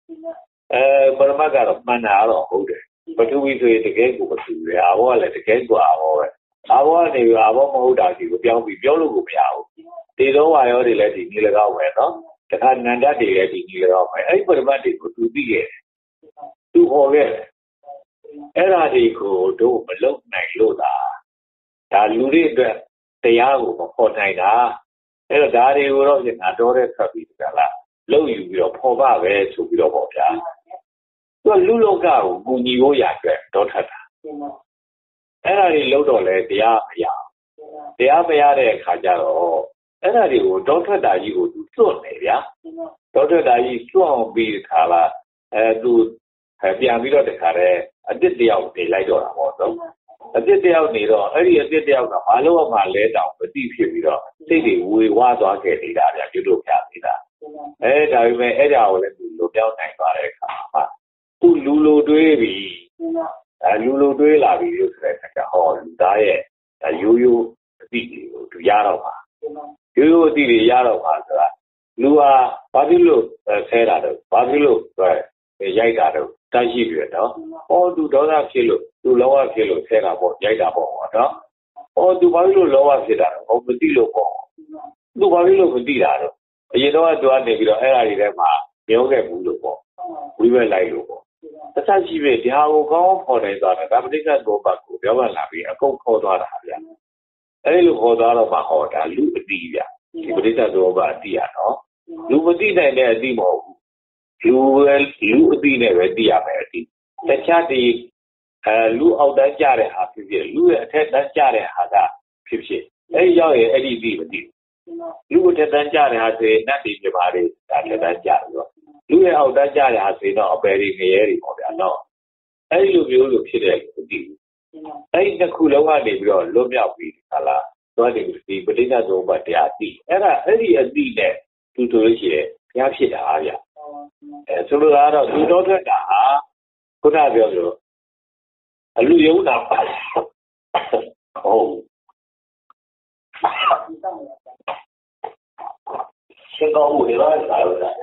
[SPEAKER 1] ờ bảo mà cái đó mà nào rồiဟုတ်တယ်ပထဝီဆိုရင်တကယ်ကိုမတူဘူးအာဘောကလည်းတကယ်ကိုအာဘောပဲအာဘောကနေအာဘောမဟုတ်တာဒီကိုပြောင်းပြီးပြောလို့ကိုမရဘူးဒီတော့ဝါရောတွေလည်းဒီနည်းလကောက်ပဲနော်တခါနန္ဒတွေလည်းဒီနည်းလကောက်ပဲအဲ့ဒီပရမတ်တွေကိုသူသိခဲ့သူဟောခဲ့အဲ့ဒါတွေကိုတို့မလုံနိုင်လို့သာဒါလူတွေအတွက်တရားကိုမဖော်နိုင်တာအဲ့တော့ဒါတွေကိုတော့ငါတော်တဲ့ဆက်ပြီးကြလားလုံယူပြီးတော့ဖော်ပါပဲဆိုပြီးတော့ပေါ့ဗျာသူလူလောကကိုကူညီဖို့ရအတွက်တောထပ်တာအဲ့ဒါတွေလုံးတော့လေတရားမရတရားမရတဲ့အခါကျတော့အဲ့ဒါတွေကိုတောထပ်တာကြီးကိုသူစွန့်နေဗျာတောထပ်တာကြီးစွန့်ပြီးခါလာအဲသူပြန်ပြီးတော့တခါတည်းအတစ်တယောက်နေလိုက်တော့တာပေါ့နော်အတစ်တယောက်နေတော့အဲ့ဒီအတစ်တယောက်ကဘာလို့မှလဲတောင်မသိဖြစ်ပြီးတော့စိတ်တွေဝေဝါးသွားခဲ့နေတာဗျာကျွတ်လို့ပြနေတာအဲဒါပေမဲ့အဲ့ဒါကိုလည်းသူလိုပြောင်းနိုင်သွားတဲ့အခါမှာသူလူလိုတွေးပြီအဲလူလိုတွေးလာပြီလို့ဆိုတဲ့အခါကျဟောလူသားရဲ့ရိုးရိုးအသိတွေကိုသူရတော့ပါရိုးရိုးအသိတွေရတော့ပါဆိုတာလူဟာဘာဖြစ်လို့ဆဲတာတော့ဘာဖြစ်လို့ရိုက်တာတော့တရှိပြီတော့ဟောသူဒေါသဖြစ်လို့သူလောဘဖြစ်လို့ဆဲတာပေါ့ရိုက်တာပေါ့နော်ဟောသူဘာဖြစ်လို့လောဘဖြစ်တာတော့ဟောမသိလို့ပေါ့သူဘာဖြစ်လို့မသိတာတော့အရင်တော့သူကနေပြီးတော့အဲ့ဒါတွေထဲမှာပြောခဲ့ဘူးလို့ပေါ့ဝိဘက်လိုက်လို့ပေါ့တခြားရှိပြီဒီဟာကိုကောင်းခေါ်နေသွားတာဒါပဋိစ္စသောဘကိုပြောမှလာပြီးအကုန်ခေါ်သွားတာဗျအဲ့လိုခေါ်သွားတော့မှဟောဒါလူအတိဗျဒီပဋိစ္စသောဘအတိရနော်လူမသိနိုင်တဲ့အတိမဟုတ်ဘူးလူပဲလူအတိနဲ့ပဲသိရမယ်အတိတခြားဒီအဲလူအောက်တန်းကြတဲ့ဟာဖြစ်ဖြစ်လူရဲ့အထက်တန်းကြတဲ့ဟာကဖြစ်ဖြစ်အဲ့ဒီရောက်ရင်အဲ့ဒီသိမသိလူအထက်တန်းကြတဲ့ဟာဆိုရင်နတ်တွေပြပါလေဒါလက်တန်းကြတယ်တော့လူရဲ့အောက်တန်းကြတဲ့ဟာဆိုရင်တော့အပယ်တွေငရဲတွေပေါ့ဗျာနော်အဲ့ဒီလိုမျိုးလိုဖြစ်တဲ့မသိဘူးအဲ့ဒီတစ်ခုလုံးကနေပြီးတော့လွတ်မြောက်ပြီးဟာလားသွားတယ်ဒီပဋိစ္စသောဘတရားသိအဲ့ဒါအဲ့ဒီအသိနဲ့သူတို့လို့ရှိရင်ဘုရားဖြစ်တာဗျအဲဆိုလိုတာကတော့သူတော်ထွက်တာဟာခုနပြောလို့အလူယုံတာပါဟုတ်ရှင်ကောင်းမှုတွေပါလာလို့လား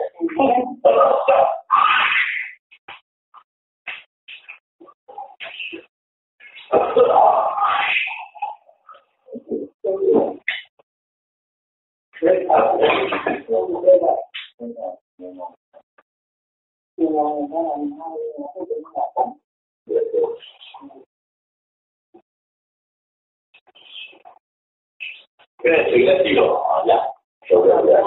[SPEAKER 1] ကဲဒီလက်ကြည့်တော့ဗျာဟုတ်ကဲ့ဗျာ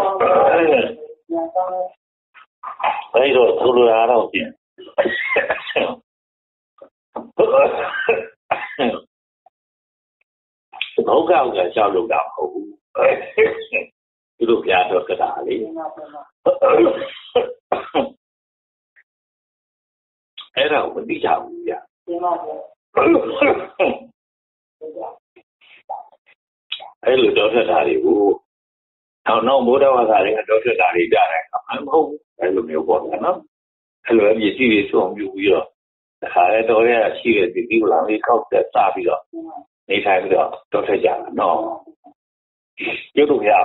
[SPEAKER 1] အဲ့တော့သူတို့အားတော့ပြင်ဘောက်ကောက်ကရှောက်လို့ကမဟုတ်ဘူးသူတို့ပြတော့ကတာလေအဲ့ဒါကိုမသိကြဘူးဗျာအဲ့လိုတော့ထက်တာတွေကိုနောက်နောက်ဘုရားဝါစာတွေကတော့ထက်တာတွေကြတယ်အမဟုတ်အဲ့လိုမျိုးပေါ့နော်အဲ့လိုအမြင့်ကြီးတွေဆုံးပြပြီးတော့တခါလဲတော့ရရှိတဲ့ဒီဒီလာလေးကောက်တက်စပြီးတော့နေထိုင်ပြီးတော့တော့ထက်ကြတာနော်ရုပ်တို့ရ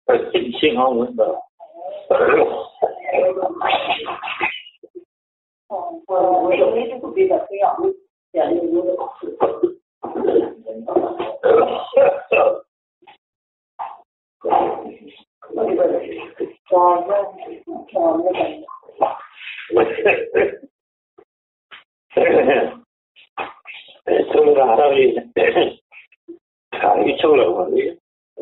[SPEAKER 1] ရှင်းအောင်ဝင်တော့
[SPEAKER 2] 我有那个别的非要家里有的。
[SPEAKER 1] 抽了哪到你？啊，你抽了我你。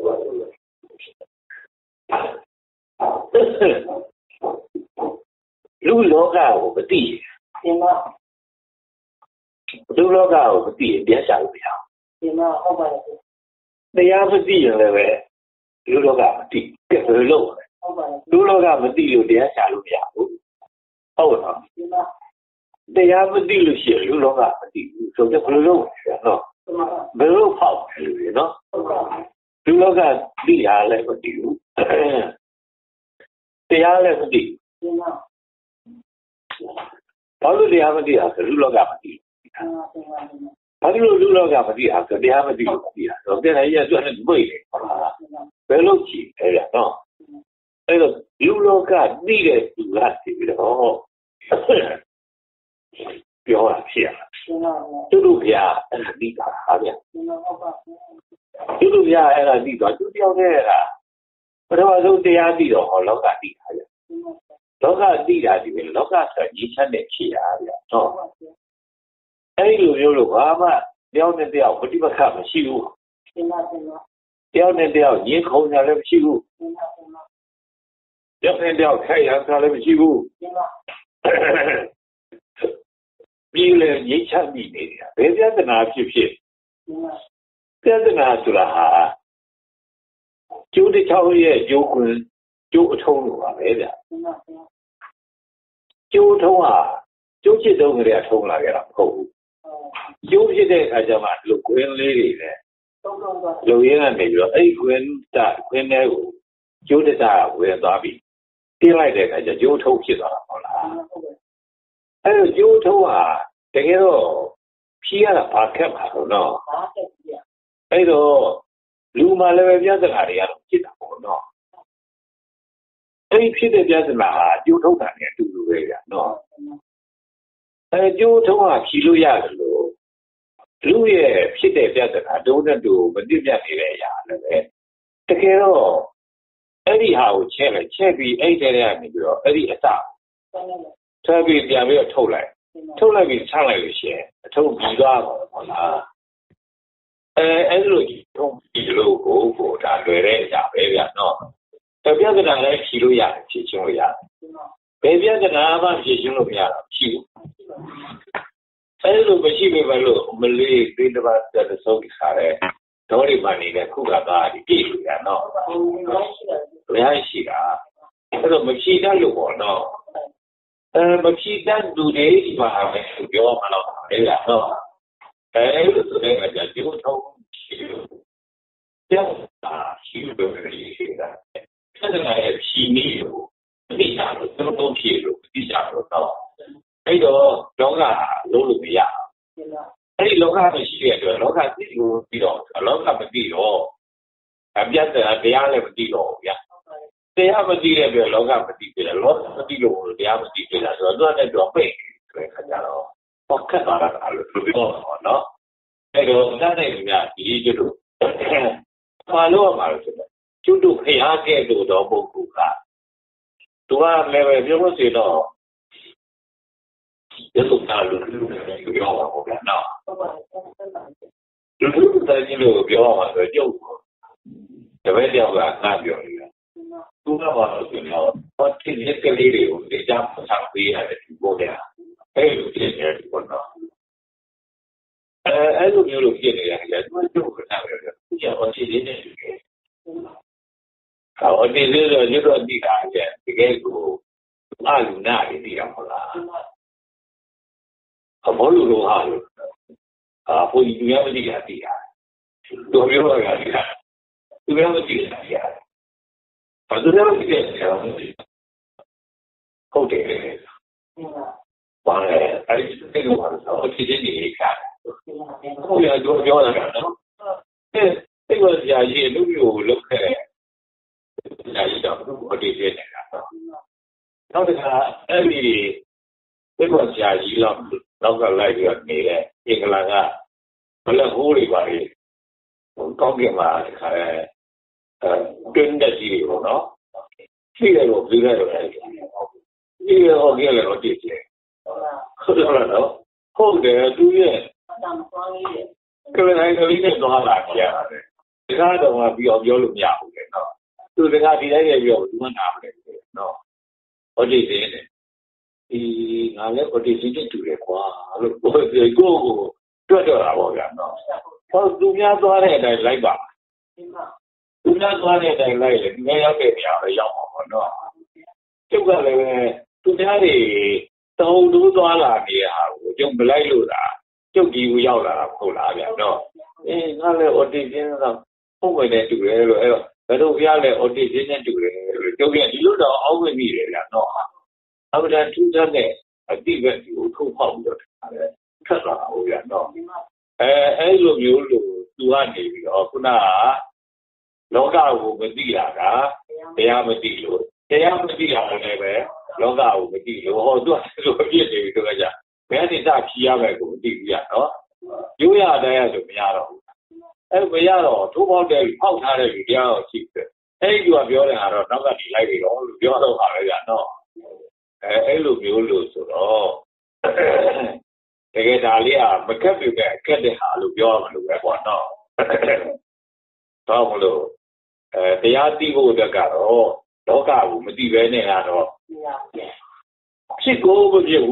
[SPEAKER 1] လူလောကကိုမသိရင်ဒီမှာလူလောကကိုမသိရင်တရားရှာလို့မရဘူးဒီမှာဟုတ်ပါတယ်တရားမသိရင်လည်းပဲလူလောကမသိဘယ်လိုလုပ်လဲဟုတ်ပါတယ်လူလောကမသိလို့တရားရှာလို့မရဘူးဟုတ်နော်ဒီမှာတရားမသိလို့ရှိရင်လူလောကမသိဘူးဆိုတော့ဘယ်လိုလုပ်လဲနော်ဘယ်လိုဖောက်လဲလူနော်လူလောကသိရလည်းမသိဘူးတရားလည်းမသိဘူးဒီမှာဘာလို့တရားမသိတာဆိုလူလောကမသိဘာလို့လူလောကမသိတာဆိုတရားမသိလို့မသိတာဆိုတဲ့နေရာကျွတ်နေတွေ့တယ်ဟုတ်လားဘယ်လိုကြည့်လဲနော်အဲ့တော့လူလောကသိတဲ့သူကသိပြီးတော့ပြောတာဖြစ်ရသူတို့ဗျာအဲ့ဒါသိတာဟာဗျာသူတို့ဗျာအဲ့ဒါသိတော့သူတယောက်တည်းကပထမဆုံးတရားသိတော့ဟောလောကသိတာဗျာလောကသိတာဒီပဲလောကဆိုရည်ချက်နဲ့ဖြေရဗျာဟုတ်အဲ့ဒီလိုမျိုးလို့ဘာမှတယောက်နဲ့တယောက်ပฏิပက္ခမရှိဘူးတယောက်နဲ့တယောက်ညှင်းခုံကြလည်းမရှိဘူးတယောက်နဲ့တယောက်ခိုက်ရတာလည်းမရှိဘူးပြီးလေညှင်းချမိနေတာဘယ်ပြဿနာဖြစ်ဖြစ်ပြဿနာဆိုတာဟာကျိုးတစ်ချောင်းရဲ့ကျိုးခွင်ကျိုးအထုံးလိုပါပဲဗျာကျိုးထုံးဟာကျိုးချစ်တုံးကလေးအထုံးလာကြတာမဟုတ်ဘူးကျိုးဖြစ်တဲ့အခါကျမှလူခွင်းလေးတွေလည်းလူရင်းကနေပြီးတော့အဲ့ခွင်းတာခွင်းထဲကိုကျိုးတတာဝင်သွားပြီးတင်းလိုက်တဲ့အခါကျကျိုးထုံးဖြစ်သွားတာဟုတ်လားအဲ့တော့ကျိုးထုံးဟာတကယ်တော့ဖြီးရတာဘာခက်ပါတော့နော်အဲ့တော့လူမှလည်းပဲပြဿနာတွေကတော့ဖြစ်တာပေါ့နော်အဲ့ဒီဖြစ်တဲ့ပြဿနာဟာကျိုးထုံးတာနဲ့အတူတူပဲကြာနော်အဲကျိုးထုံးဟာဖြီးလို့ရတယ်လို့လူရဲ့ဖြစ်တဲ့ပြဿနာတုံးနဲ့တူမတိပြတ်နေတဲ့အရာလည်းပဲတကယ်တော့အဲ့ဒီဟာကိုချက်လိုက်ချက်ပြီးအဲ့တဲ့ကနေပြီးတော့အဲ့ဒီအစဆွဲပြီးပြန်ပြီးတော့ထုတ်လိုက်ထုတ်လိုက်ပြီးချလိုက်လို့ရှိရင်အထုံးပြီးသွားပါဟုတ်လားအဲအဲ့လိုထုံးပြီးလို့ကိုကိုဒါလွယ်တဲ့အရာပဲဗျာနော်တပြဿနာလည်းဖြီးလို့ရတယ်ဖြေရှင်းလို့ရတယ်ဘယ်ပြဿနာမှဖြေရှင်းလို့မရတာဖြီးဘူးအဲလိုမရှိပေမဲ့လို့မလေးသေးတစ်ပါးတဲ့ဆုံးခါတဲ့ဒေါ်ရီမနေနဲ့ခုကသားဒီပြည့်လို့ရနော်ဘယ်ရှိတာအဲ့တော့မဖြေတတ်လို့ပေါ့နော်အဲမဖြေတတ်သူတွေဒီမှာပဲပြောမှတော့လေရနော်အဲလိုဆိုတဲ့အခါကျဒီလိုထုံးဖြေလို့ပြောတာရှိလို့ပဲရှိတာဆက်လာရဲ့ဖြီးနေလို့သိတာလို့သူတို့ဖြေလို့သိကြတော့တော့အဲ့တော့လောကလုံးလို့မရအဲ့ဒီလောကမရှိတဲ့အတွက်လောကသိလို့ပြီးတော့လောကမသိတော့အပြတ်တရားလည်းမသိတော့ဘူးဗျာတရားမသိတဲ့အတွက်လောကမသိပြတယ်လောကမသိလို့တရားမသိပြတာဆိုတော့သူကလည်းတော့ပိတ်တယ်ခါကြတော့ပေါက်ခတ်သွားတာလို့ပြောတော့နော်အဲ့တော့တတ်တယ်များဒီကျွတ်တို့ဘာလို့ရမှာလဲဆိုတော့ကျွတ်တို့ခရားခဲ့လို့တော့ပုဂ္ဂိုလ်ကသူကလည်းပဲပြောလို့ဆိုတော့ဒီလိုတာလို့ပြောပါဦးဗျာနော်လူလူတိုင်းကြီးလို့ပြောမှာဆိုကြုတ်တပည့်တယောက်ကငါပြောနေတာသူကဘာလို့ဆိုတော့ဟောတိရက်ကလေးတွေကိုဒေတာဆောင်ပေးရတယ်ဒီပေါ်တယ်အဲ့လိုဖြစ်နေတယ်ပေါ့နော်အဲအဲ့လိုမျိုးလို့ဖြစ်နေတယ်ကြာသူကကြုတ်ခဏပဲသူကဟောတိရနေတယ်ဟောတိရတော့ညတော့တိတာကျတကယ်ကိုအလူနာတွေတိတာမဟုတ်လားအဘောလူလိုဟာလို့အာဘုရားသူများမသိတာသိတာသူပြောတာကသိတာသူများမသိတာသိတာဘာသူများမသိတဲ့ဆရာဟုတ်တယ်ဘာလဲအဲ့ဒီစိတ်ကတော့အဖြစ်ချင်းနေခါဘုရားပြောပြောတာနော်အဲစိတ်ကဆရာကြီးအလုပ်ကိုလုပ်ခဲ့တယ်ဆရာကြီးတော့ဘုရားတည်နေတာနော်နောက်တစ်ခါအဲ့ဒီ thế còn xà gì lắm nó còn lại được nghỉ đấy nhưng là ngà nó là hú đi vào đi có cái mà tuyên đại gì của nó khi là một thứ này rồi như là họ kia là nó tiệt chứ không là nó không để tôi nhé cái này cái này nó là gì à cái đó là biểu biểu luôn nhau cái nó tôi cái này thì đấy là biểu tôi nào đấy nó ở đây này thì ngài lấy ở đây chính chủ đề quá rồi rồi cô tôi cho là bao giờ nó có dunia to này này lại bảo dunia to này này lại nghe ở cái nhà là giàu mà nó chúng ta là dunia thì đâu đủ to là gì à chúng ta lấy luôn à chúng gì cũng giàu là không là vậy nó ê ngài lấy ở đây chính là không phải để chủ đề rồi cái đâu kia lấy ở đây chính là chủ đề rồi chúng ta lúc đó ông ấy nghĩ là nó ở đây chúng ta này ở đây cái cũng không phong được thật là hậu viện đó ấy lúc nhiều lúc tôi ăn thì ở khu nào lão cao của mình đi là cả thế à mình đi luôn thế à mình đi là này bé lão cao của mình đi luôn họ tôi rồi biết gì tôi cái gì bé thì ta khi à về cũng đi vậy đó chú ya đây là được nhà rồi ấy bây giờ rồi thu bao đây phao thả đây thì nhau chịu ấy chú à biểu là rồi nó cái đi lại đi đó biểu đâu phải là vậy đó ấy lúc nhiều lúc rồi cái đó là mất cái việc cái để hạ lúc gió mà lúc cái bọn nó sao mà lúc để ăn đi vô được cả rồi đó cả cũng mất đi về này là rồi chỉ có bao nhiêu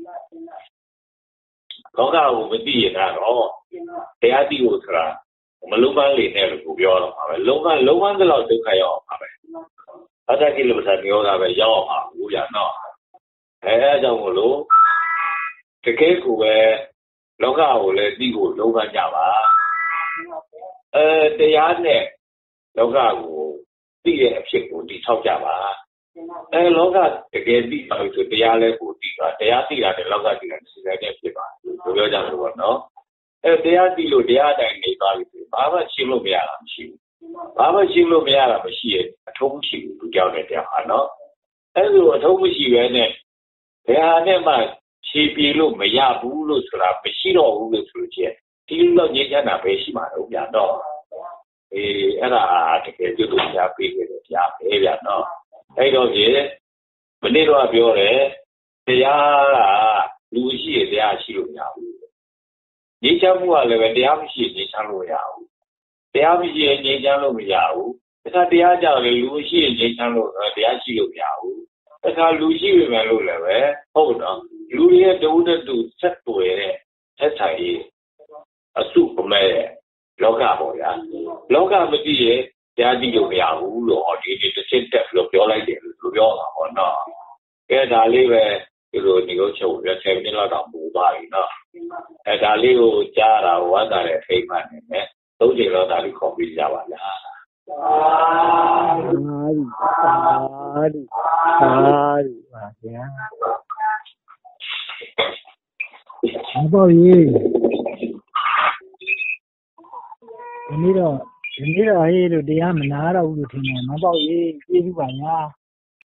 [SPEAKER 1] đó cả cũng mất đi là rồi để ăn đi vô thôi mà lúc ăn liền này lúc gió mà lúc ăn lúc ăn cái nào cũng khai ao mà ở đây cái lúc sản nhiều là phải gió mà cũng vậy nó ấy trong một lúc cái cái của về lão cao là đi của lão cao nhà bà ờ để ăn này lão cao của đi cái việc của đi sau nhà bà ờ lão cao cái cái đi vào chỗ để ăn này của đi cả để ăn đi là để lão cao đi là sẽ cái việc mà tôi nói rằng rồi nó ờ để ăn đi rồi để ăn này này vào thì bà bà xin luôn mẹ làm xin bà bà xin luôn mẹ làm xin thông xin tôi giao này để ăn nó ờ rồi thông xin về này để ăn này mà chỉ比如没呀，不如出来，没洗了，不如出去。第二个人家那边洗嘛，都变到，诶，那个这个就东西背个家背变到，还有些，本地话表嘞，这呀啊，路西这呀洗路呀，你像我那个这样洗，你像路呀，这样洗你像路呀，那这样叫的路西你像路，呃，这样洗路呀，那路西里面路了呗，好的。လူရဲ့တူတဲ့တူဆက်တွေ့တဲ့ဆက်ဆိုင်ရေးအစုပမဲ့လောကပေါ့ဗျာလောကမကြည့်ရဲ့တရားကြည့်လို့မရဘူးလို့ဟောဒီဒီတစ်ချက်တက်လို့ပြောလိုက်တယ်လို့ပြောတာပေါ့နော်အဲဒါလေးပဲဒီလိုဒီလိုချုပ်ရဆယ်မိနစ်လောက်တော့ပူသွားပြီနော်အဲဒါလေးကိုကြားတာဝတ်တာတဲ့အိမ်မှနေနဲ့သုံးချိန်လောက်ဒါလေးခေါ်ပြီးကြပါလားအာဒီအာဒီအာဒီပါဗျာ
[SPEAKER 3] မပေါ့ရေဒီနေ့တော့ဒီနေ့တော့ဟေးလို့တရားမနာတော့ဘူးလို့ထင်တယ်မပေါ့ရေပြေးပြီပါညာ